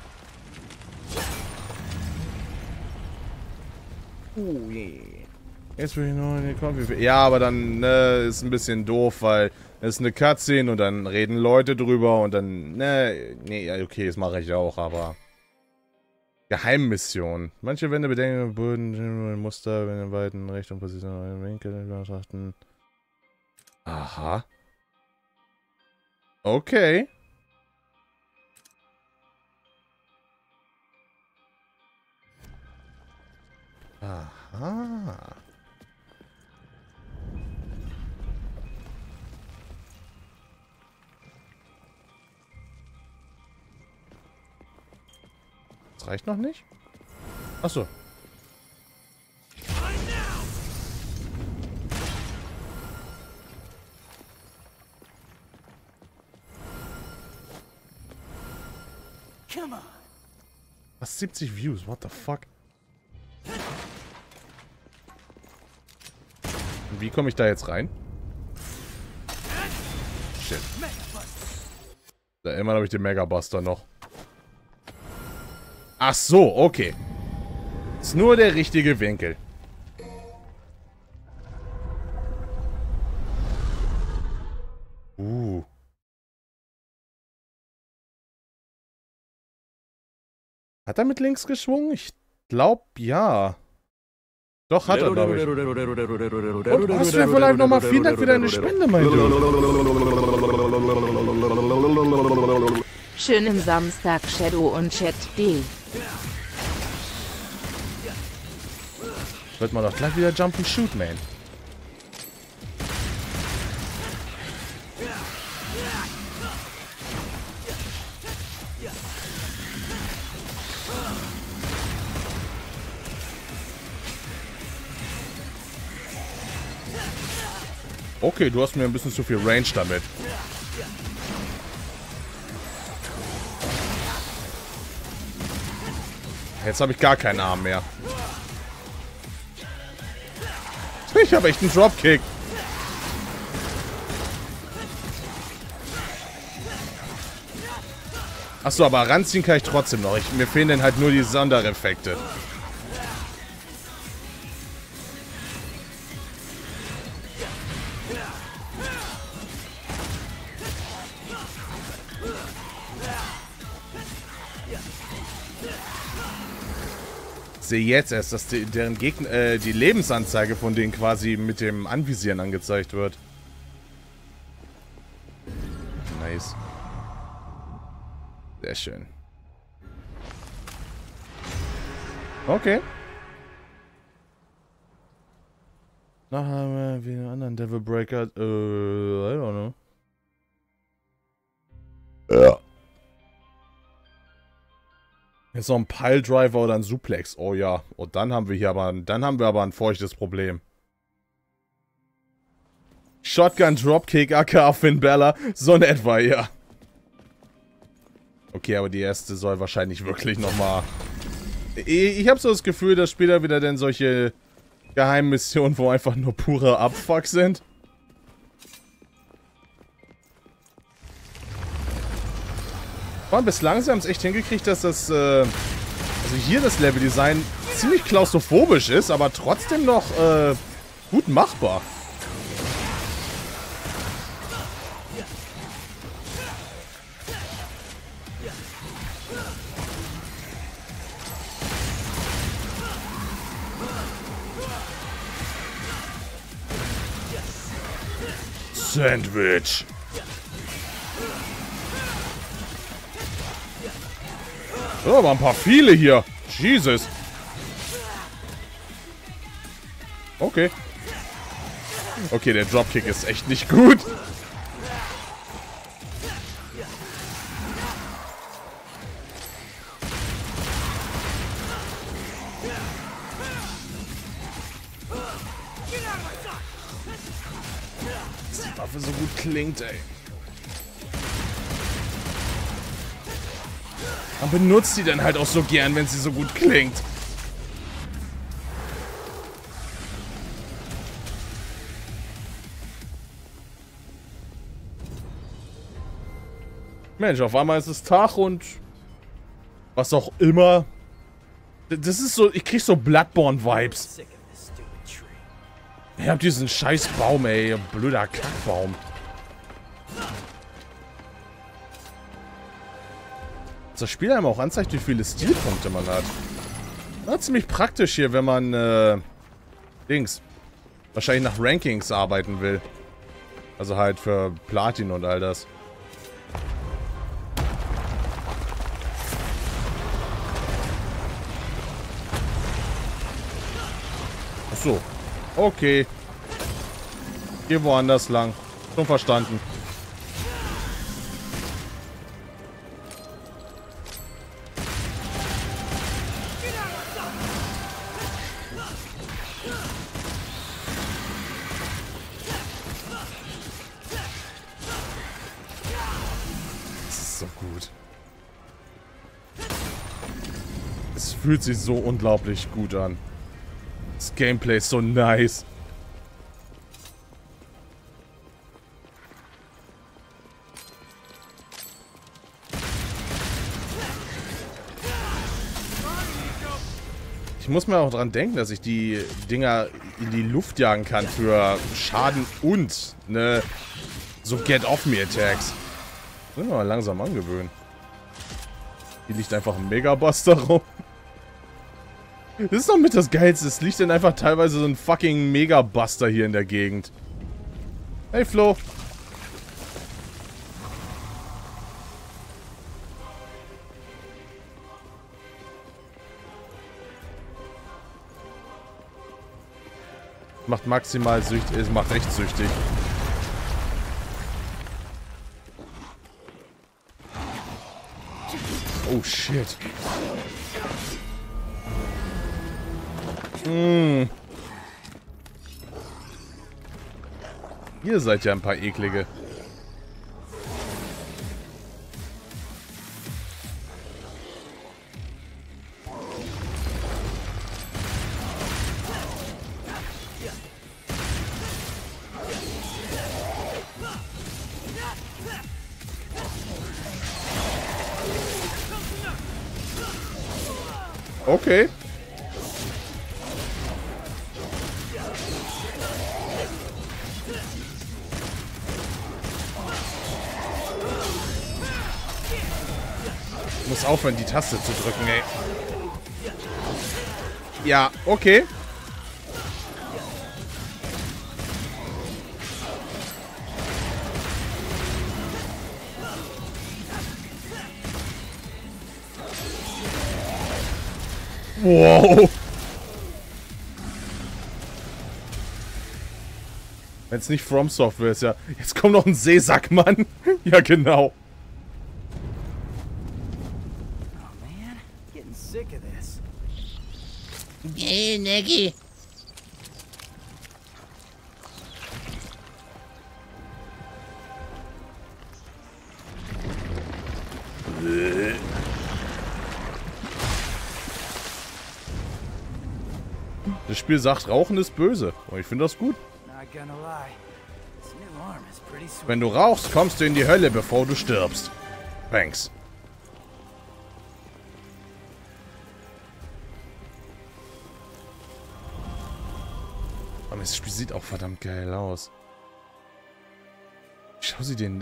Oh, yeah. Jetzt will ich noch in die Kombi. Ja, aber dann ist ein bisschen doof, weil es ist eine Cutscene und dann reden Leute drüber und dann, nee, okay, das mache ich auch, aber... Geheimmission. Manche Wände bedenken, Boden, Muster, wenn in weiten Richtung Position, Winkel betrachten. Aha. Okay. Aha. Das reicht noch nicht? Achso. Was? 70 Views? What the fuck? Und wie komme ich da jetzt rein? Shit. Da immerhin habe ich den Megabuster noch. Ach so, okay. Ist nur der richtige Winkel. Hat er mit links geschwungen? Ich glaube, ja. Doch, hat er, glaube ich. Und hast du ja vielleicht nochmal vielen Dank für deine Spende, mein Du. Schönen Samstag, Shadow und Chat D. Wird man doch gleich wieder Jump and Shoot, man. Okay, du hast mir ein bisschen zu viel Range damit. Jetzt habe ich gar keinen Arm mehr. Ich habe echt einen Dropkick. Achso, aber ranziehen kann ich trotzdem noch. Mir fehlen dann halt nur die Sondereffekte. Ich sehe jetzt erst, dass deren Gegner, die Lebensanzeige von denen quasi mit dem Anvisieren angezeigt wird. Nice. Sehr schön. Okay. Nachher haben wir wie einen anderen Devil Breaker. I don't know. Ja. Jetzt noch ein Piledriver oder ein Suplex. Oh ja. Und dann haben wir hier aber ein feuchtes Problem. Shotgun Dropkick aka Finn Balor. So in etwa, ja. Okay, aber die erste soll wahrscheinlich wirklich nochmal... Ich habe so das Gefühl, dass später wieder denn solche Geheimmissionen, wo einfach nur pure Abfuck sind. Und bislang sie haben es echt hingekriegt, dass das, also hier das Leveldesign ziemlich klaustrophobisch ist, aber trotzdem noch, gut machbar. Sandwich. Oh, aber ein paar viele hier. Jesus. Okay. Okay, der Dropkick ist echt nicht gut. Dass die Waffe so gut klingt, ey. Man benutzt die dann halt auch so gern, wenn sie so gut klingt. Mensch, auf einmal ist es Tag und was auch immer. Das ist so, ich krieg so Bloodborne-Vibes. Ich hab diesen scheiß Baum, ey. Blöder Kackbaum. Das Spiel einem auch anzeigt, wie viele Stilpunkte man hat. Ja, ziemlich praktisch hier, wenn man, wahrscheinlich nach Rankings arbeiten will. Also halt für Platin und all das. Ach so. Okay. Geh woanders lang. Schon verstanden. Das ist so gut. Es fühlt sich so unglaublich gut an. Das Gameplay ist so nice. Ich muss mir auch dran denken, dass ich die Dinger in die Luft jagen kann für Schaden und ne, so Get-Off-Me-Attacks. Müssen wir mal langsam angewöhnen. Hier liegt einfach ein Megabuster rum. Das ist doch mit das Geilste. Es liegt dann einfach teilweise so ein fucking Megabuster hier in der Gegend. Hey Flo. Macht maximal süchtig. Es macht echt süchtig. Oh shit. Ihr seid ja ein paar eklige. Okay. Ich muss aufhören, die Taste zu drücken, ey. Ja, okay. Wow. Wenn es nicht From Software ist, ja. Jetzt kommt noch ein Seesack, Mann. Ja, genau. Oh man, getting sick of this. Hey, Negi. Das Spiel sagt, Rauchen ist böse. Und ich finde das gut. Not gonna lie, this new arm is pretty sweet. Wenn du rauchst, kommst du in die Hölle, bevor du stirbst. Thanks. Aber das Spiel sieht auch verdammt geil aus. Schau sie den...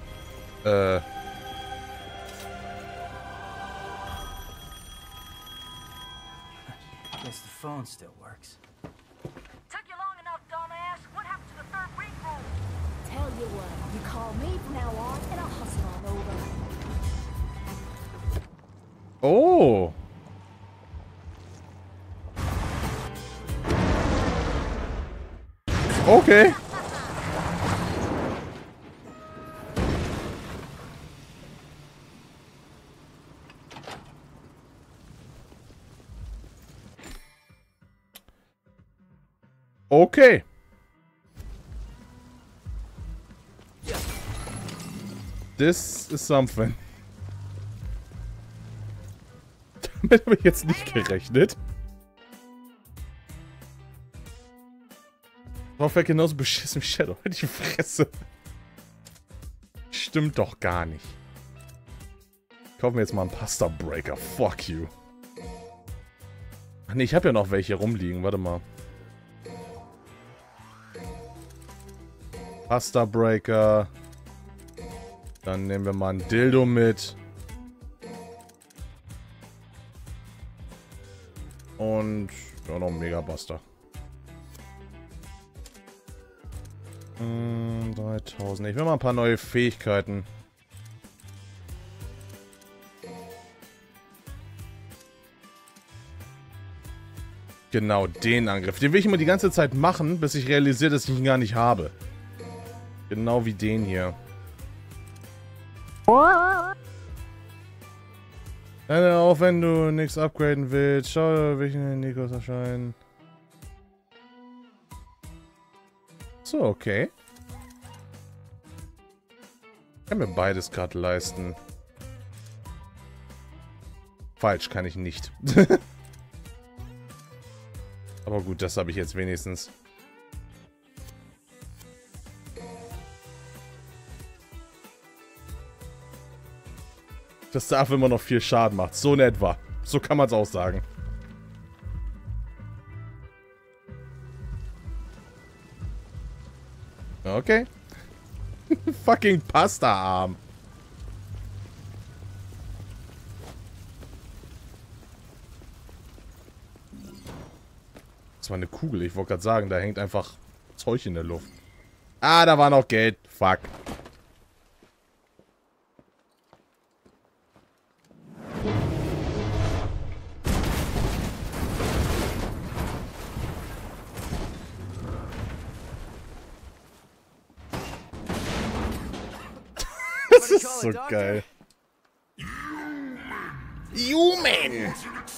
Guess the phone still works. Took you long enough, dumbass. What happened to the third ring roll? Tell you what, you call me from now on, and I'll hustle on over. Oh. Okay. Okay. This is something. Damit habe ich jetzt nicht gerechnet. Drauf wäre genauso beschissen wie Shadow. Die Fresse. Stimmt doch gar nicht. Kaufen wir jetzt mal einen Pasta Breaker. Fuck you. Ach nee, ich habe ja noch welche rumliegen. Warte mal. Pasta Breaker. Dann nehmen wir mal ein Dildo mit. Und ja, noch ein Megabuster. 3000. Ich will mal ein paar neue Fähigkeiten. Genau, den Angriff. Den will ich immer die ganze Zeit machen, bis ich realisiere, dass ich ihn gar nicht habe. Genau wie den hier. Auch wenn du nichts upgraden willst, schau, welche Nikos erscheinen. So, okay. Ich kann mir beides gerade leisten. Falsch, kann ich nicht. Aber gut, das habe ich jetzt wenigstens. Das darf immer noch viel Schaden macht. So in etwa. So kann man es auch sagen. Okay. Fucking Pasta-Arm. Das war eine Kugel. Ich wollte gerade sagen, da hängt einfach Zeug in der Luft. Ah, da war noch Geld. Fuck. Das ist so geil. Human!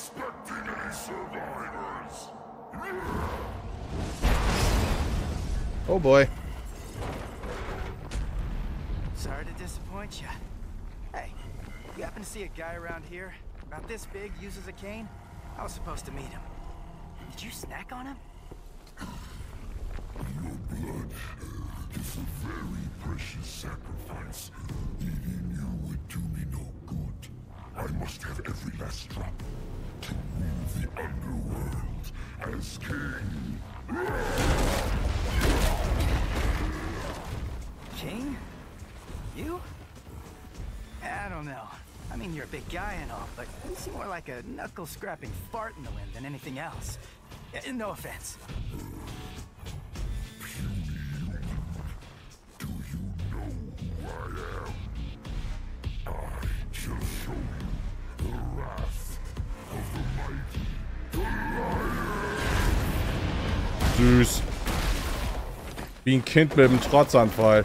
Oh boy. Sorry to disappoint you. Hey, you happen to see a guy around here? About this big, uses a cane? I was supposed to meet him. Did you snack on him? Your blood is a very precious sacrifice. Eating you would do me no good. I must have every last drop to rule the underworld as king. King? You? I don't know. I mean, you're a big guy and all, but you seem more like a knuckle-scrapping fart in the wind than anything else. No offense. Do you know who I am? I shall show you the wrath of the mighty. Süß. Wie ein Kind mit einem Trotzanfall.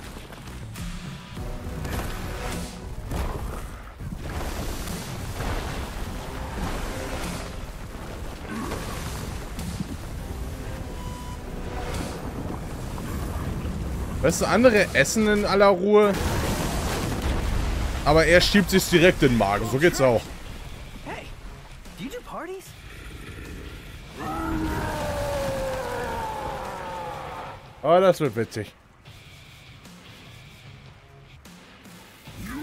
Weißt du, andere essen in aller Ruhe. Aber er schiebt sich direkt in den Magen. So geht's auch. Hey, do you do parties? Oh, das wird witzig. Yeah,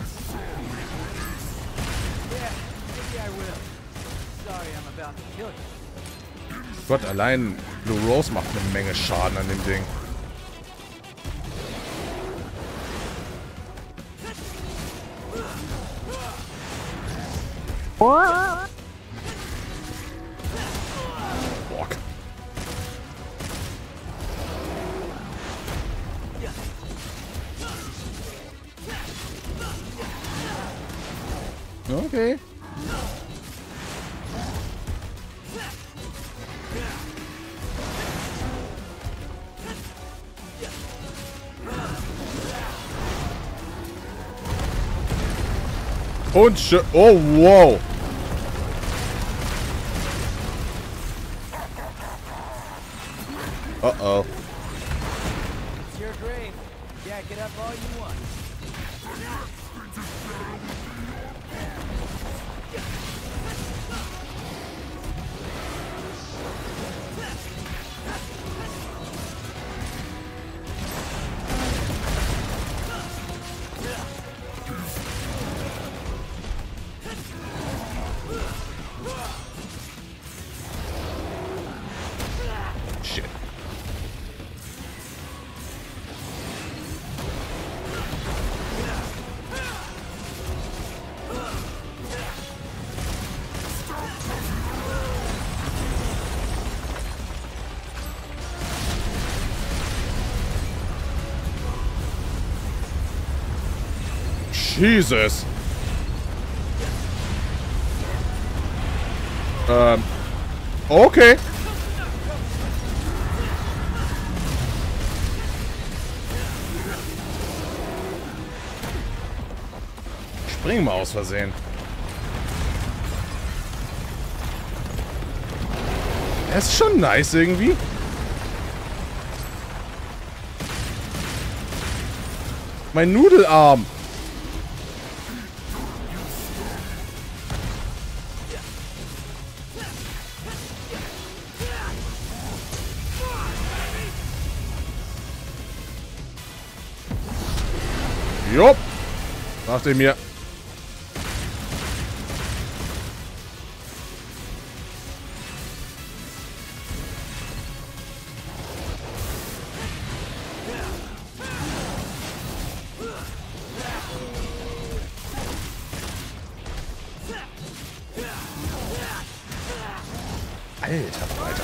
maybe I will. Sorry, I'm about to kill you. Gott, allein Blue Rose macht eine Menge Schaden an dem Ding. Bock. Okay. Und oh, wow. Uh-oh. It's your grave. Jack it up all you want. Jesus. Okay. Spring mal aus Versehen. Er ist schon nice irgendwie. Mein Nudelarm. Jupp. Macht er mir. Alter Falter.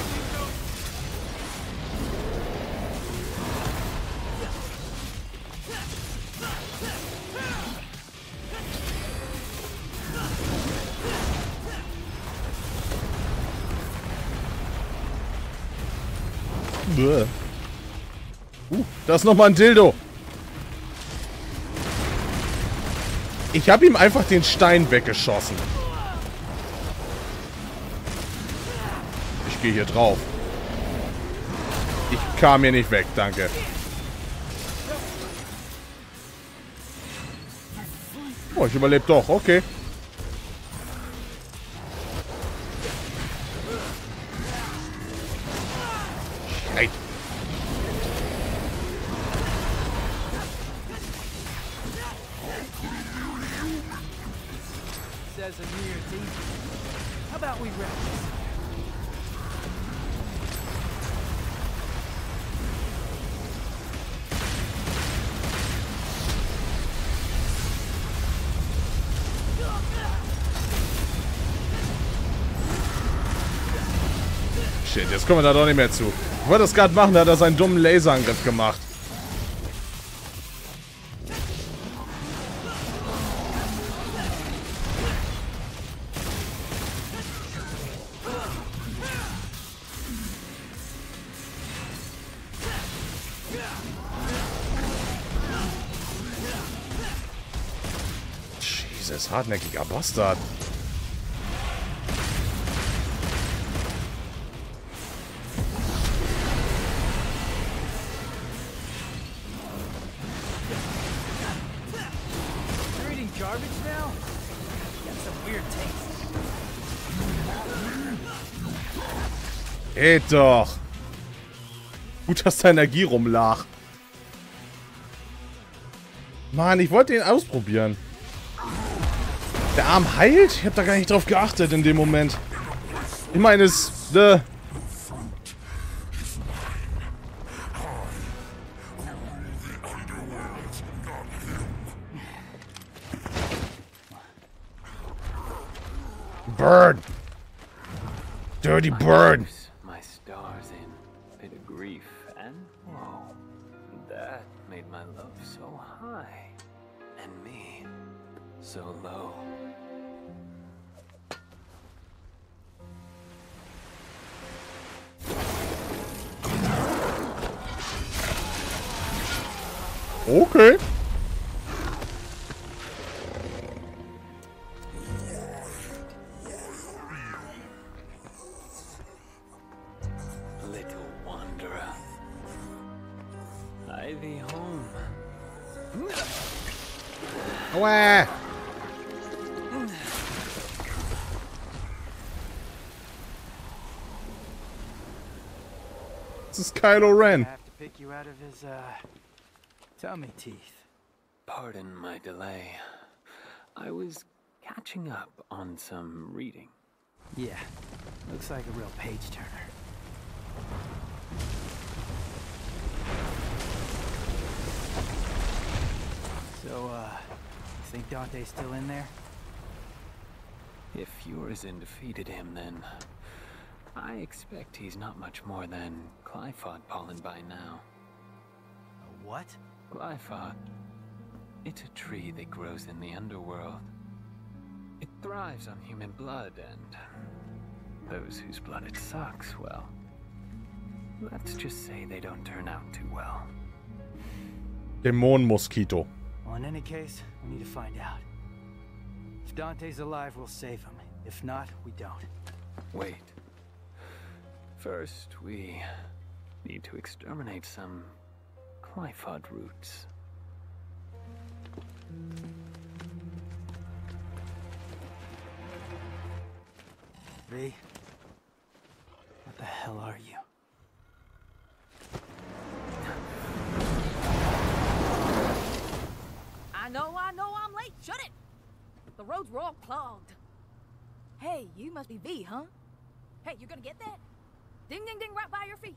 Da ist nochmal ein Dildo. Ich habe ihm einfach den Stein weggeschossen. Ich gehe hier drauf. Ich kam hier nicht weg, danke. Oh, ich überlebe doch, okay. Schreit. Says immunity. How about we wrap this? Shit, jetzt kommen wir da doch nicht mehr zu. Ich wollte das gerade machen, da hat er seinen dummen Laserangriff gemacht. Jesus, hartnäckiger Bastard. Garbage now? Got some weird taste. Geht doch. Gut, dass da Energie rumlag. Mann, ich wollte ihn ausprobieren. Der Arm heilt? Ich habe da gar nicht drauf geachtet in dem Moment. Ich meine, es... Bird! Dirty bird! My stars in bit of grief and woe. That made my love so high and me so low. Okay. Little wanderer, I be home. Aua. This is Kylo Ren. I have to pick you out of his, tummy teeth. Pardon my delay. I was catching up on some reading. Yeah, looks like a real page turner. So, think Dante's still in there? If Urizen defeated him, then I expect he's not much more than Glyphod pollen by now. A what? Glyphod. It's a tree that grows in the underworld. It thrives on human blood, and those whose blood it sucks, well, let's just say they don't turn out too well. Dämonenmoskito. Well, in any case, we need to find out. If Dante's alive, we'll save him. If not, we don't. Wait. First, we need to exterminate some Qliphoth roots. V, what the hell are you? I know I'm late. Shut it! The roads were all clogged. Hey, you must be V, huh? Hey, you gonna get that? Ding, ding, ding, right by your feet.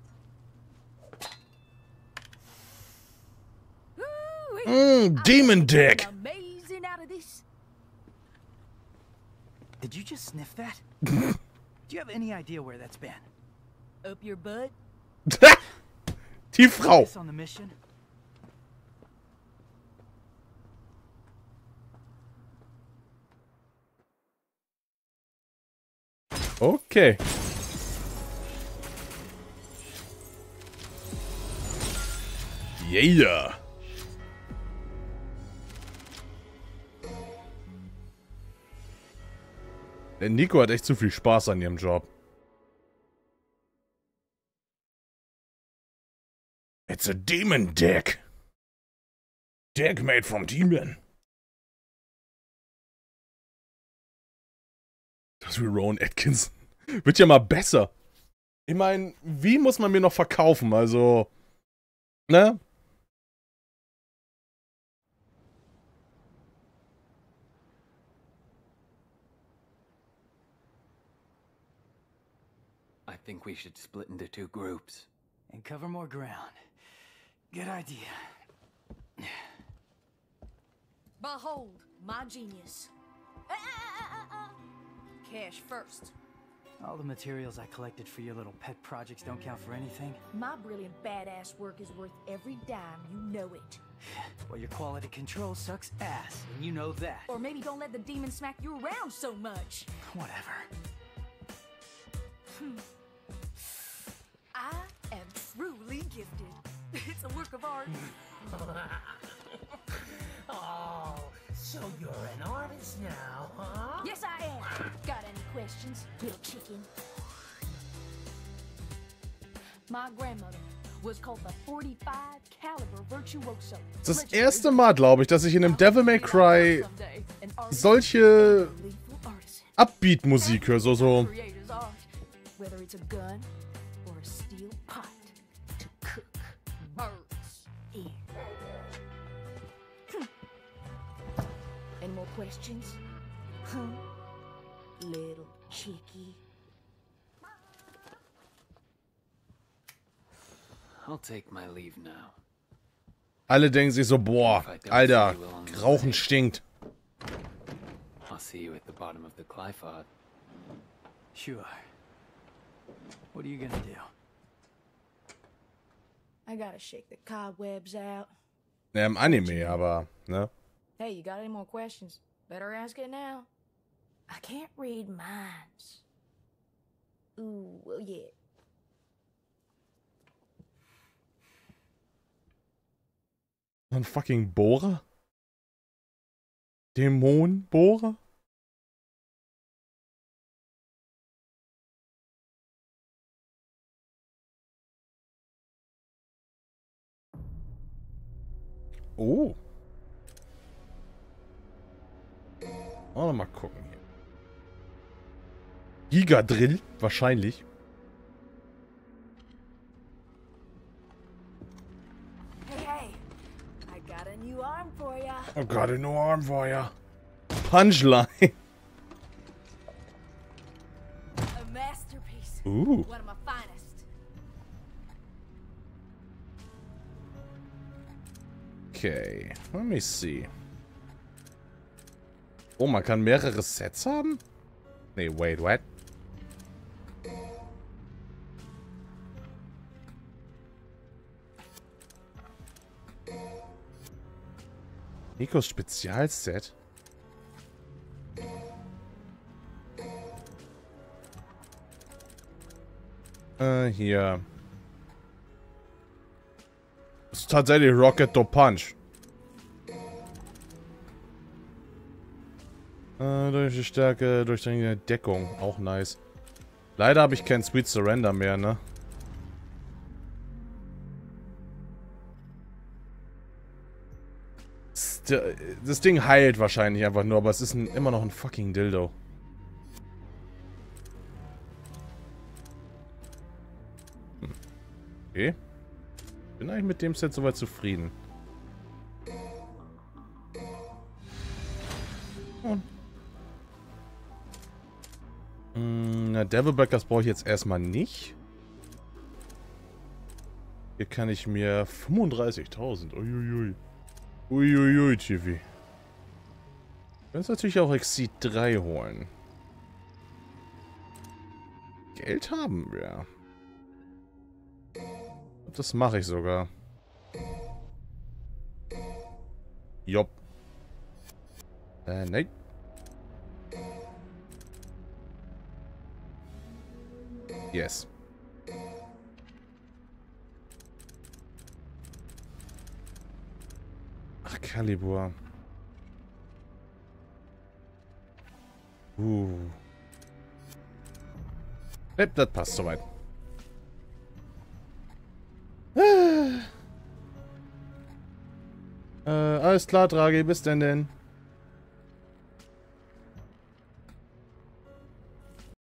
Demon dick! Amazing out of this. Did you just sniff that? Do you have any idea where that's been? Up your butt? Die Frau. Focus on the mission. Okay. Yeah. Der Nico hat echt zu viel Spaß an ihrem Job. It's a demon dick. Dick made from demon. Das wie Rowan Atkinson. Wird ja mal besser. Ich meine, wie muss man mir noch verkaufen? Also, ne? I think we should split into 2 groups. And cover more ground. Good idea. Behold, my genius. Cash first. All the materials I collected for your little pet projects don't count for anything. My brilliant badass work is worth every dime, you know it. Well, your quality control sucks ass, and you know that. Or maybe don't let the demon smack you around so much. Whatever. I am truly gifted. It's a work of art. Oh, so you're an artist now, huh? Yes, I am. Got any questions, little chicken? My grandmother was called the 45 caliber virtuoso. Das ist das erste Mal, glaube ich, dass ich in einem Devil May Cry solche Upbeat-Musik höre, so. Whether it's a gun or a steel pot to cook birds in. Any more questions? Huh? Little chickie. I'll take my leave now. Alle denken sich so, boah, Alter, Rauchen stinkt. I'll see you at the bottom of the Qliphoth. Sure. What are you gonna do? I gotta shake the cobwebs out. Ja, im Anime, aber, ne? Hey, you got any more questions? Better ask it now. I can't read minds. Ooh, well, yeah. Ein fucking Bohrer? Dämonenbohrer? Oh. Oh, mal gucken hier. Gigadrill, wahrscheinlich. Hey, I got a new arm for ya. I've got a new arm for ya. Punchline. A masterpiece. Ooh. One of my finest. Okay, let me see. Oh, man kann mehrere Sets haben? Nee, wait, what? Nikos Spezialset. Hier. Das ist tatsächlich Rocket to Punch. Durch die Stärke, durch die Deckung. Auch nice. Leider habe ich kein Sweet Surrender mehr, ne? Das Ding heilt wahrscheinlich einfach nur, aber es ist immer noch ein fucking Dildo. Okay. Bin eigentlich mit dem Set soweit zufrieden. Na, Devilbreakers brauche ich jetzt erstmal nicht. Hier kann ich mir 35.000. Uiuiui. Uiuiui, Chivi. Ich kann natürlich auch Exceed 3 holen. Geld haben wir. Das mache ich sogar. Jopp. Nein. Yes. Ach, Calibur. Das passt soweit. Alles klar, Draghi. Bis denn.